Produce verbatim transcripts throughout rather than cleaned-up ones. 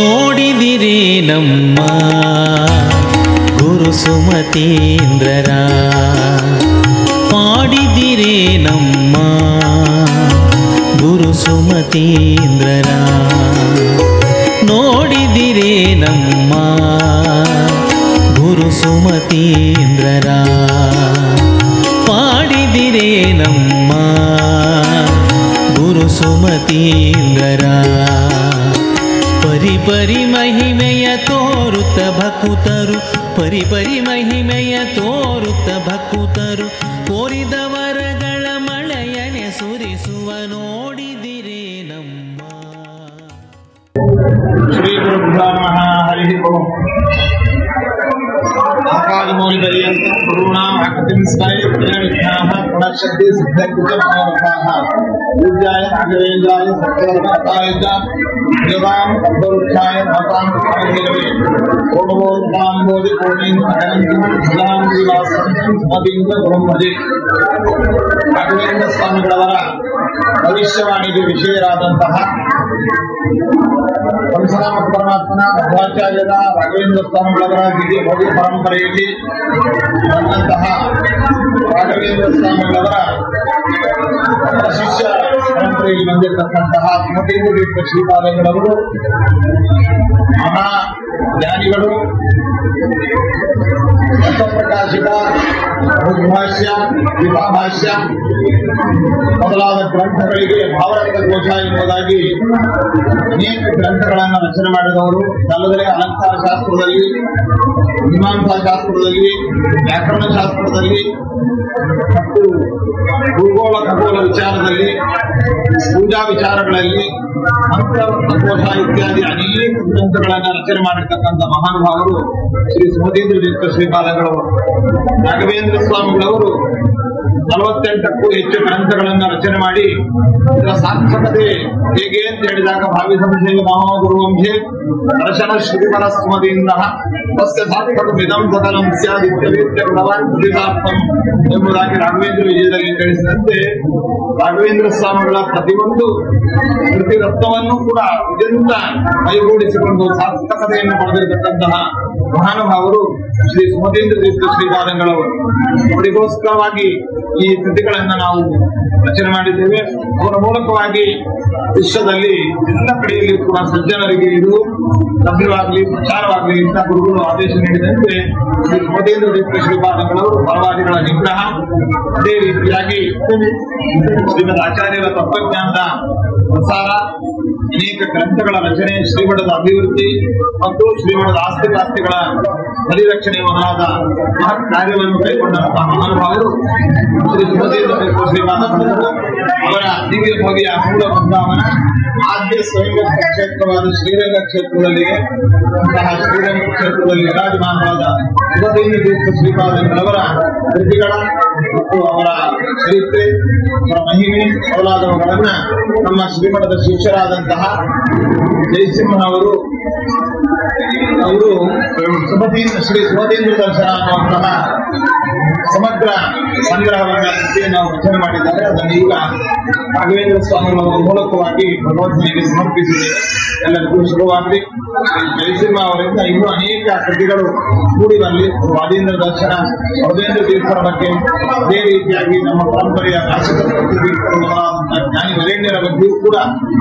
ನೋಡಿದಿರಿ ನಮ್ಮ ಗುರು ಸುಮತೀಂದ್ರರ, ಪಾಡಿದಿರಿ ನಮ್ಮ ಗುರು ಸುಮತೀಂದ್ರರ, ನೋಡಿದಿರಿ ನಮ್ಮ ಗುರು ಸುಮತೀಂದ್ರರ, ಪಾಡಿದಿರಿ ನಮ್ಮ ಗುರು ಸುಮತೀಂದ್ರರ. ಪರಿ ಪರಿ ಮಹಿಮೆಯ ತೋರುತ್ತ ಭಕುತರು, ಪರಿ ಪರಿ ಮಹಿಮೆಯ ತೋರುತ್ತ ಭಕುತರು, ಕೋರಿದ ವರಗಳ ಮಳೆಯನೆ ಸುರಿಸುವ ನೋಡಿದಿರಿ ನಮ್ಮ. ಶ್ರೀ ಗುರುಭ್ಯೋ ನಮಃ. ಹರಿ ಓಂ. ಆಕಾಶಮೌಲಿಪರ್ಯಂತ ಗುರುಣಾಂ ಆಕೃತಿಂ ಸ್ಮರೆತ್ ವಿಘ್ನಾಃ ಪ್ರಣಶ್ಯಂತಿ ಸಿದ್ಧಕೃತಮನೋರಥಾಃ. ಪೂಜ್ಯಾಯ ರಾಘವೇಂದ್ರಾಯ ಸತ್ಯಧರ್ಮರತಾಯ ಚ ದೇವಾಂ ಪದ್ಮವೃಕ್ಷಾಯ ನಮತಾಂ ಕಾಮಧೇನವೇ. ಓಂ ಓಂ ಧಾಂಬೋಧಿ ಪೂರ್ಣೇಂದ್ರ ಅನಂತಂ ಸದಾಂ ಶ್ರೀವಾಸಂ ಸುಮತೀಂದ್ರ ಗುರುಂ ಭಜೆ. ರಾಘವೇಂದ್ರ ಸ್ವಾಮಿಗಳವರ ಭವಿಷ್ಯವಾಣಿಗೆ ವಿಷಯರಾದಂತಹ ಪರಮರಾಮ ಪರಮಾತ್ಮನ ಮಧ್ವಾಚಾರ್ಯರ ರಾಘವೇಂದ್ರ ಸ್ವಾಮಿಗಳವರ ದಿವ್ಯ ಭವ್ಯ ಪರಂಪರೆಯಲ್ಲಿ ಬಂದಂತಹ ರಾಘವೇಂದ್ರ ಸ್ವಾಮಿಗಳವರ ಶಿಷ್ಯ ಪರಂಪರೆಯಲ್ಲಿ ಬಂದಿರತಕ್ಕಂತಹ ಸುಮತೀಂದ್ರ ತೀರ್ಥ ಶ್ರೀಪಾದಂಗಳವರು ಮಹಾ ಜ್ಞಾನಿಗಳು. ತತ್ವಪ್ರಕಾಶಿಕ, ಭಾಷ್ಯ, ವಿಭಾಭಾಷ್ಯ ಮೊದಲಾದ ಗ್ರಂಥಗಳಿಗೆ ಭಾವರತ್ನ ಘೋಷ ಎಂಬುದಾಗಿ ಅನೇಕ ಗ್ರಂಥಗಳನ್ನು ರಚನೆ ಮಾಡಿದವರು. ಅಲ್ಲದೆ ಅಲಂಕಾರ ಶಾಸ್ತ್ರದಲ್ಲಿ, ಮೀಮಾಂಸಾ ಶಾಸ್ತ್ರದಲ್ಲಿ, ವ್ಯಾಕರಣ ಶಾಸ್ತ್ರದಲ್ಲಿ ಮತ್ತು ಭೂಗೋಳ ಖಗೋಳ ವಿಚಾರದಲ್ಲಿ, ಪೂಜಾ ವಿಚಾರಗಳಲ್ಲಿ, ಮಂತ್ರರತ್ನ ಘೋಷ ಇತ್ಯಾದಿ ಅನೇಕ ಗ್ರಂಥಗಳನ್ನು ರಚನೆ ಮಾಡಿರ್ತಕ್ಕಂಥ ಮಹಾನುಭಾವರು ಶ್ರೀ ಸುಮತೀಂದ್ರ ತೀರ್ಥ ಶ್ರೀಪಾದಂಗಳವರು. ರಾಘವೇಂದ್ರ ಸ್ವಾಮಿಗಳವರು ನಲವತ್ತೆಂಟಕ್ಕೂ ಹೆಚ್ಚು ಗ್ರಂಥಗಳನ್ನು ರಚನೆ ಮಾಡಿ ಇದರ ಸಾರ್ಥಕತೆ ಹೇಗೆ ಅಂತ ಹೇಳಿದಾಗ ಭಾವಿ ಸಂಶಯ ಮಹಾಗುರುವಂಶೆ ದರ್ಶನ ಶ್ರೀಮರ ಸುಮತೀಂದ್ರ ತಸ್ಯ ಸಾರ್ಥಕ ಮಿದಂ ಸದನಂ ಸ್ಯಾದಿತ್ಯವೇತ್ಯ ಗುಣವಾನ್ ಪ್ರತಿದಾತ್ಮಂ ಎಂಬುದಾಗಿ ರಾಘವೇಂದ್ರ ವಿಜಯದಲ್ಲಿ ತಿಳಿಸಿದಂತೆ ರಾಘವೇಂದ್ರ ಸ್ವಾಮಿಗಳ ಪ್ರತಿಯೊಂದು ಕೃತಿ ರತ್ನವನ್ನು ಕೂಡ ಇದರಿಂದ ಕೈಗೂಡಿಸಿಕೊಂಡು ಸಾರ್ಥಕತೆಯನ್ನು ಪಡೆದಿರತಕ್ಕಂತಹ ಮಹಾನುಭಾವರು ಶ್ರೀ ಸುಮತೀಂದ್ರ ತೀರ್ಥ ಶ್ರೀಪಾದಂಗಳವರು. ಅವರಿಗೋಸ್ಕರವಾಗಿ ಈ ಕೃತಿಗಳನ್ನ ನಾವು ರಚನೆ ಮಾಡಿದ್ದೇವೆ. ಅವರ ಮೂಲಕವಾಗಿ ವಿಶ್ವದಲ್ಲಿ ಎಲ್ಲ ಕಡೆಯಲ್ಲಿ ಕೂಡ ಸಜ್ಜನರಿಗೆ ಇದು ಲಭ್ಯವಾಗಲಿ, ಪ್ರಚಾರವಾಗಲಿ ಅಂತ ಗುರುಗಳು ಆದೇಶ ನೀಡಿದಂತೆ ಶ್ರೀ ಸುಮತೀಂದ್ರ ತೀರ್ಥ ಶ್ರೀಪಾದಂಗಳವರು ಪರವಾದಿಗಳ ನಿಗ್ರಹ, ಅದೇ ರೀತಿಯಾಗಿ ಶ್ರೀಮದ್ ಆಚಾರ್ಯರ ತತ್ವಜ್ಞಾನದ ಪ್ರಸಾರ, ಅನೇಕ ಗ್ರಂಥಗಳ ರಚನೆ, ಶ್ರೀಮಠದ ಅಭಿವೃದ್ಧಿ ಮತ್ತು ಶ್ರೀಮಠದ ಆಸ್ತಿ ಪಾಸ್ತಿಗಳ ಪರಿರಕ್ಷಣೆ ಮೊದಲಾದ ಮಹತ್ ಕಾರ್ಯವನ್ನು ಕೈಗೊಂಡಂತಹ ಮಹಾನುಭಾವರು ಶ್ರೀ ಸುಮತೀಂದ್ರ ತೀರ್ಥ ಶ್ರೀಪಾದಂಗಳವರು. ಅವರ ದಿವ್ಯ ಭವ್ಯ ಮೂಲ ಬೃಂದಾವನ ಆದ್ಯ ಸ್ವಯಂಭಕ್ತ ಕ್ಷೇತ್ರವಾದ ಶ್ರೀರಂಗ ಕ್ಷೇತ್ರದಲ್ಲಿಗೆ ಅಂತಹ ಶ್ರೀರಂಗ ಕ್ಷೇತ್ರದಲ್ಲಿ ವಿರಾಜಮಾನವಾದ ಸುಮತೀಂದ್ರ ತೀರ್ಥ ಶ್ರೀಪಾದಂಗಳವರ ಕೃತಿಗಳ ಮತ್ತು ಅವರ ಚರಿತ್ರೆ, ಅವರ ಮಹಿಮೆ ಮೊದಲಾದವುಗಳನ್ನ ನಮ್ಮ ಶ್ರೀಮಠದ ಶಿಷ್ಯರಾದಂತಹ ಜಯಸಿಂಹನವರು ಅವರು ಸುಮತೀಂದ್ರ ಶ್ರೀ ಸುಮತೀಂದ್ರ ದರ್ಶನ ಅನ್ನುವಂತಹ ಸಮಗ್ರ ಸಂಗ್ರಹವನ್ನ ಕೃತಿಯನ್ನು ನಾವು ರಚನೆ ಮಾಡಿದ್ದಾರೆ. ಅದನ್ನು ಈಗ ರಾಘವೇಂದ್ರ ಸ್ವಾಮಿಗಳ ಮೂಲಕವಾಗಿ ಭಗವಂತನಿಗೆ ಸಮರ್ಪಿಸಿದ್ದೇವೆ. ಎಲ್ಲರಿಗೂ ಶುಭವಾಗಲಿ. ಜಯಸಿಂಹ ಅವರಿಂದ ಇನ್ನೂ ಅನೇಕ ಕೃತಿಗಳು ಕೂಡಿ ಬರಲಿ. ವಾದೀಂದ್ರ ದರ್ಶನ, ವದೇಂದ್ರ ತೀರ್ಥರ ಬಗ್ಗೆ, ಅದೇ ರೀತಿಯಾಗಿ ನಮ್ಮ ಪರಂಪರೆಯ ರಾಶಿಕ ಜ್ಞಾನಿ ವರೇಣ್ಯರ ಬಗ್ಗೆಯೂ ಕೂಡ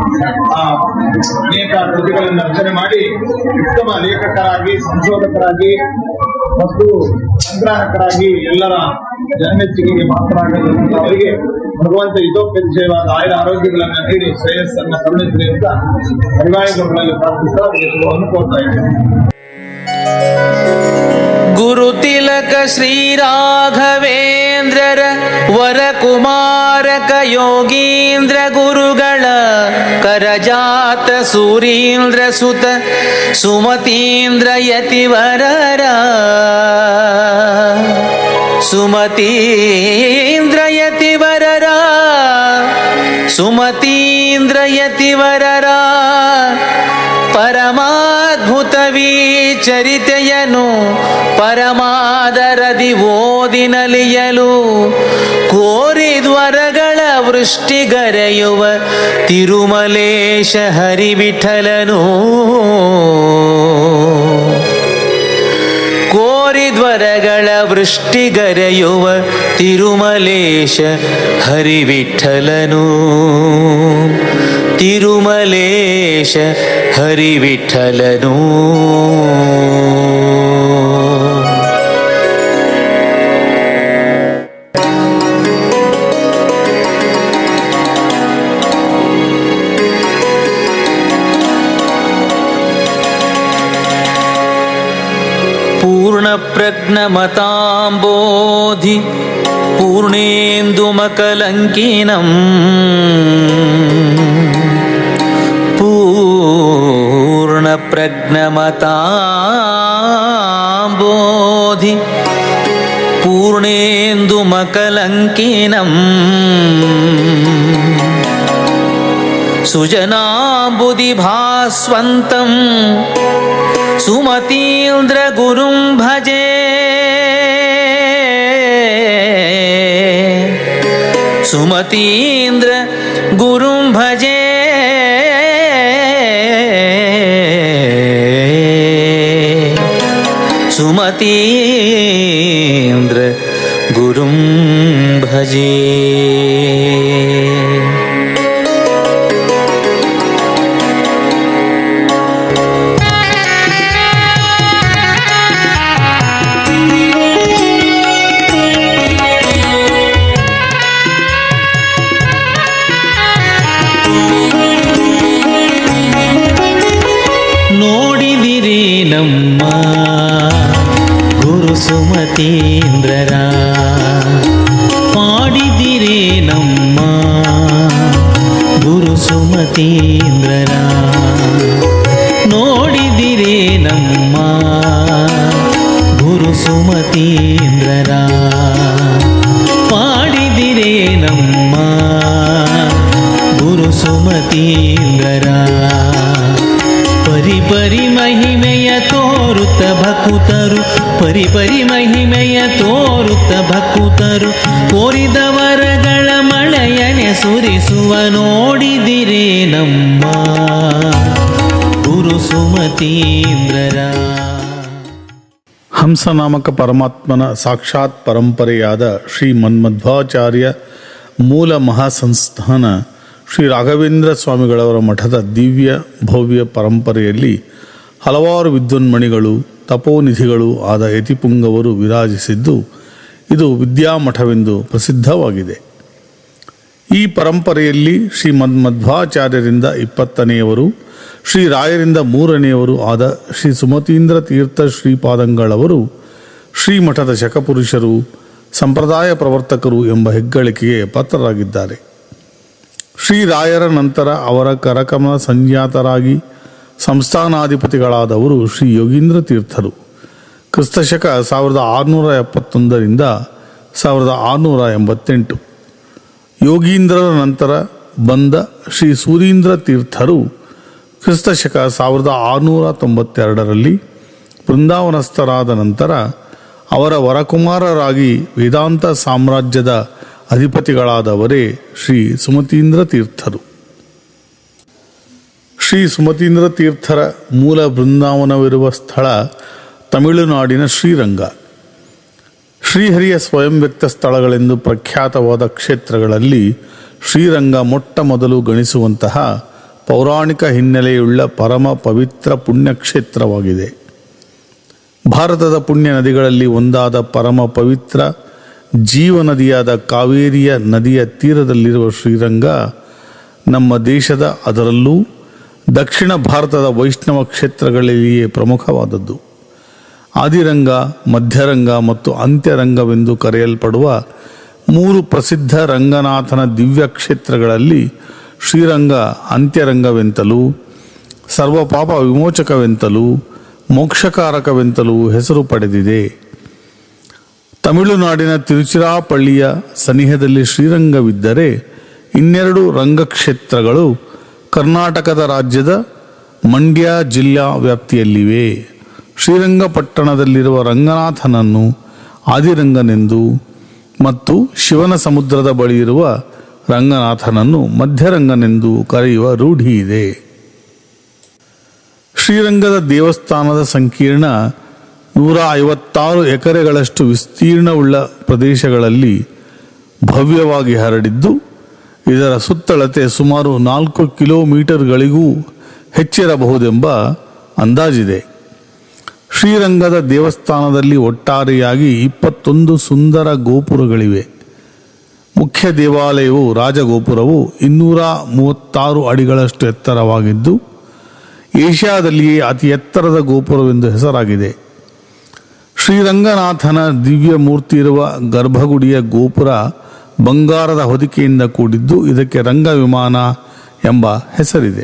ಅನೇಕ ಕೃತಿಗಳನ್ನು ರಚನೆ ಮಾಡಿ ಉತ್ತಮ ಲೇಖಕರಾಗಿ, ಸಂಶೋಧಕರಾಗಿ ಮತ್ತು ಸಂಗ್ರಾಹಕರಾಗಿ ಎಲ್ಲರ ಜನಮೆಚ್ಚುಗೆಗೆ ಮಾತನಾಡಿದಂತಹ ಅವರಿಗೆ ಭಗವಂತ ಹಿತೋಪೇಕ್ಷವಾದ ಆಯುರ ಆರೋಗ್ಯಗಳನ್ನು ನೀಡಿ ಶ್ರೇಯಸ್ಸನ್ನು ಕರುಣಿಸಲಿ ಅಂತ ಪರಿವಾರಗಳಲ್ಲಿ ಪ್ರಾರ್ಥಿಸ್ತಾ ಅನುಕೋತಾ ಇದ್ದೇನೆ. ಗುರು ತಿಲಕ ಶ್ರೀ ರಾಘವೇಂದ್ರರ ವರಕುಮಾರಕ ಯೋಗೀಂದ್ರ ಗುರುಗಳ ಕರಜಾತ ಸೂರೀಂದ್ರ ಸುತ ಸುಮತೀಂದ್ರ ಯತಿವರರ ಸುಮತೀಂದ್ರ ಯತಿವರರ ಸುಮತೀಂದ್ರ ಯತಿವರರ ಪರ ಪರಮಾದ್ಭುತವೀ ಚರಿತೆಯನು ಪರಮಾದರದಿ ಓದಿನಲಿಯಲು ಕೋರಿದ್ವರಗಳ ವೃಷ್ಟಿಗರೆಯುವ ತಿರುಮಲೇಶ ಹರಿವಿಠಲನು ಕೋರಿದ್ವರಗಳ ವೃಷ್ಟಿಗರೆಯುವ ತಿರುಮಲೇಶ ಹರಿವಿಠಲನು ತಿರುಮಲೇಶ ಹರಿವಿಠಲನು. ಪೂರ್ಣಪ್ರಜ್ಞಮತಾಂಬೋಧಿ ಪೂರ್ಣೇಂದುಮಕಲಂಕಿನಂ ಪೂರ್ಣಪ್ರಜ್ಞಮತಾಂಬೋಧಿ ಪೂರ್ಣೇಂದುಮಕಲಂಕಿನಂ ಸುಜನಾಂಬುಧಿ ಭಾಸ್ವಂತಂ ಸುಮತೀಂದ್ರ ಗುರುಂ ಭಜೆ ಸುಮತೀಂದ್ರ ಗುರುಂ ಭಜೆ ಸುಮತೀಂದ್ರ ಗುರುಂ ಭಜೆ. ನೋಡಿದಿರಿ ನಮ್ಮ ಗುರು ಸುಮತೀಂದ್ರರ, ಪಾಡಿದಿರಿ ನಮ್ಮ ಗುರು ಸುಮತೀಂದ್ರರ, ನೋಡಿದಿರಿ ನಮ್ಮ ಗುರು ಸುಮತೀಂದ್ರರ, ಪಾಡಿದಿರಿ ನಮ್ಮ ಗುರು ಸುಮತೀಂದ್ರರ. ಪರಿ ಪರಿ ಮಹಿಮೆಯ ತೋರುತ್ತ ಭಕುತರು, ಪರಿ ಪರಿ ಮಹಿಮೆಯ ತೋರುತ್ತ ಭಕುತರು, ಕೋರಿದವರಗಳ ಮಳೆಯನೆ ಸುರಿಸುವ ನೋಡಿದಿರಿ ನಮ್ಮ ಗುರು ಸುಮತೀಂದ್ರರ. ಹಂಸನಾಮಕ ಪರಮಾತ್ಮನ ಸಾಕ್ಷಾತ್ ಪರಂಪರೆಯಾದ ಶ್ರೀ ಮನ್ಮಧ್ವಾಚಾರ್ಯ ಮೂಲ ಮಹಾಸಂಸ್ಥಾನ ಶ್ರೀ ರಾಘವೇಂದ್ರ ಸ್ವಾಮಿಗಳವರ ಮಠದ ದಿವ್ಯ ಭವ್ಯ ಪರಂಪರೆಯಲ್ಲಿ ಹಲವಾರು ವಿದ್ವನ್ಮಣಿಗಳು ತಪೋನಿಧಿಗಳು ಆದ ಯತಿಪುಂಗವರು ವಿರಾಜಿಸಿದ್ದು ಇದು ವಿದ್ಯಾಮಠವೆಂದು ಪ್ರಸಿದ್ಧವಾಗಿದೆ. ಈ ಪರಂಪರೆಯಲ್ಲಿ ಶ್ರೀ ಮನ್ಮಧ್ವಾಚಾರ್ಯರಿಂದ ಇಪ್ಪತ್ತನೆಯವರು, ಶ್ರೀ ರಾಯರಿಂದ ಮೂರನೆಯವರು ಆದ ಶ್ರೀ ಸುಮತೀಂದ್ರ ತೀರ್ಥ ಶ್ರೀಪಾದಂಗಳವರು ಶ್ರೀಮಠದ ಶಕಪುರುಷರು, ಸಂಪ್ರದಾಯ ಪ್ರವರ್ತಕರು ಎಂಬ ಹೆಗ್ಗಳಿಕೆಗೆ ಪಾತ್ರರಾಗಿದ್ದಾರೆ. ಶ್ರೀರಾಯರ ನಂತರ ಅವರ ಕರಕಮಲ ಸಂಜಾತರಾಗಿ ಸಂಸ್ಥಾನಾಧಿಪತಿಗಳಾದವರು ಶ್ರೀ ಯೋಗೀಂದ್ರ ತೀರ್ಥರು. ಕ್ರಿಸ್ತಶಕ ಸಾವಿರದ ಆರುನೂರ ಎಪ್ಪತ್ತೊಂದರಿಂದ ಸಾವಿರದ ಆರುನೂರ ಎಂಬತ್ತೆಂಟು. ಯೋಗೀಂದ್ರರ ನಂತರ ಬಂದ ಶ್ರೀ ಸೂರೀಂದ್ರ ತೀರ್ಥರು ಕ್ರಿಸ್ತಶಕ ಸಾವಿರದ ಆರುನೂರ ತೊಂಬತ್ತೆರಡರಲ್ಲಿ ಬೃಂದಾವನಸ್ಥರಾದ ನಂತರ ಅವರ ವರಕುಮಾರರಾಗಿ ವೇದಾಂತ ಸಾಮ್ರಾಜ್ಯದ ಅಧಿಪತಿಗಳಾದವರೇ ಶ್ರೀ ಸುಮತೀಂದ್ರ ತೀರ್ಥರು. ಶ್ರೀ ಸುಮತೀಂದ್ರ ತೀರ್ಥರ ಮೂಲ ಬೃಂದಾವನವಿರುವ ಸ್ಥಳ ತಮಿಳುನಾಡಿನ ಶ್ರೀರಂಗ. ಶ್ರೀಹರಿಯ ಸ್ವಯಂ ವ್ಯಕ್ತ ಸ್ಥಳಗಳೆಂದು ಪ್ರಖ್ಯಾತವಾದ ಕ್ಷೇತ್ರಗಳಲ್ಲಿ ಶ್ರೀರಂಗ ಮೊಟ್ಟ ಮೊದಲು ಗಣಿಸುವಂತಹ ಪೌರಾಣಿಕ ಹಿನ್ನೆಲೆಯುಳ್ಳ ಪರಮ ಪವಿತ್ರ ಪುಣ್ಯಕ್ಷೇತ್ರವಾಗಿದೆ. ಭಾರತದ ಪುಣ್ಯ ನದಿಗಳಲ್ಲಿ ಒಂದಾದ ಪರಮ ಪವಿತ್ರ ಜೀವ ನದಿಯಾದ ಕಾವೇರಿಯ ನದಿಯ ತೀರದಲ್ಲಿರುವ ಶ್ರೀರಂಗ ನಮ್ಮ ದೇಶದ, ಅದರಲ್ಲೂ ದಕ್ಷಿಣ ಭಾರತದ ವೈಷ್ಣವ ಕ್ಷೇತ್ರಗಳಲ್ಲಿಯೇ ಪ್ರಮುಖವಾದದ್ದು. ಆದಿರಂಗ, ಮಧ್ಯರಂಗ ಮತ್ತು ಅಂತ್ಯರಂಗವೆಂದು ಕರೆಯಲ್ಪಡುವ ಮೂರು ಪ್ರಸಿದ್ಧ ರಂಗನಾಥನ ದಿವ್ಯ ಕ್ಷೇತ್ರಗಳಲ್ಲಿ ಶ್ರೀರಂಗ ಅಂತ್ಯರಂಗವೆಂತಲೂ, ಸರ್ವಪಾಪ ವಿಮೋಚಕವೆಂತಲೂ, ಮೋಕ್ಷಕಾರಕವೆಂತಲೂ ಹೆಸರು ಪಡೆದಿದೆ. ತಮಿಳುನಾಡಿನ ತಿರುಚಿರಾಪಳ್ಳಿಯ ಸನಿಹದಲ್ಲಿ ಶ್ರೀರಂಗವಿದ್ದರೆ ಇನ್ನೆರಡು ರಂಗಕ್ಷೇತ್ರಗಳು ಕರ್ನಾಟಕದ ರಾಜ್ಯದ ಮಂಡ್ಯ ಜಿಲ್ಲಾ ವ್ಯಾಪ್ತಿಯಲ್ಲಿವೆ. ಶ್ರೀರಂಗಪಟ್ಟಣದಲ್ಲಿರುವ ರಂಗನಾಥನನ್ನು ಆದಿರಂಗನೆಂದು ಮತ್ತು ಶಿವನ ಸಮುದ್ರದ ಬಳಿ ಇರುವ ರಂಗನಾಥನನ್ನು ಮಧ್ಯರಂಗನೆಂದು ಕರೆಯುವ ರೂಢಿ ಇದೆ. ಶ್ರೀರಂಗದ ದೇವಸ್ಥಾನದ ಸಂಕೀರ್ಣ ನೂರ ಐವತ್ತಾರು ಎಕರೆಗಳಷ್ಟು ವಿಸ್ತೀರ್ಣವುಳ್ಳ ಪ್ರದೇಶಗಳಲ್ಲಿ ಭವ್ಯವಾಗಿ ಹರಡಿದ್ದು, ಇದರ ಸುತ್ತಳತೆ ಸುಮಾರು ನಾಲ್ಕು ಕಿಲೋಮೀಟರ್ಗಳಿಗೂ ಹೆಚ್ಚಿರಬಹುದೆಂಬ ಅಂದಾಜಿದೆ. ಶ್ರೀರಂಗದ ದೇವಸ್ಥಾನದಲ್ಲಿ ಒಟ್ಟಾರೆಯಾಗಿ ಇಪ್ಪತ್ತೊಂದು ಸುಂದರ ಗೋಪುರಗಳಿವೆ. ಮುಖ್ಯ ದೇವಾಲಯವು ರಾಜಗೋಪುರವು ಇನ್ನೂರ ಮೂವತ್ತಾರು ಅಡಿಗಳಷ್ಟು ಎತ್ತರವಾಗಿದ್ದು, ಏಷ್ಯಾದಲ್ಲಿಯೇ ಅತಿ ಎತ್ತರದ ಗೋಪುರವೆಂದು ಹೆಸರಾಗಿದೆ. ಶ್ರೀರಂಗನಾಥನ ದಿವ್ಯ ಮೂರ್ತಿ ಇರುವ ಗರ್ಭಗುಡಿಯ ಗೋಪುರ ಬಂಗಾರದ ಹೊದಿಕೆಯಿಂದ ಕೂಡಿದ್ದು, ಇದಕ್ಕೆ ರಂಗ ವಿಮಾನ ಎಂಬ ಹೆಸರಿದೆ.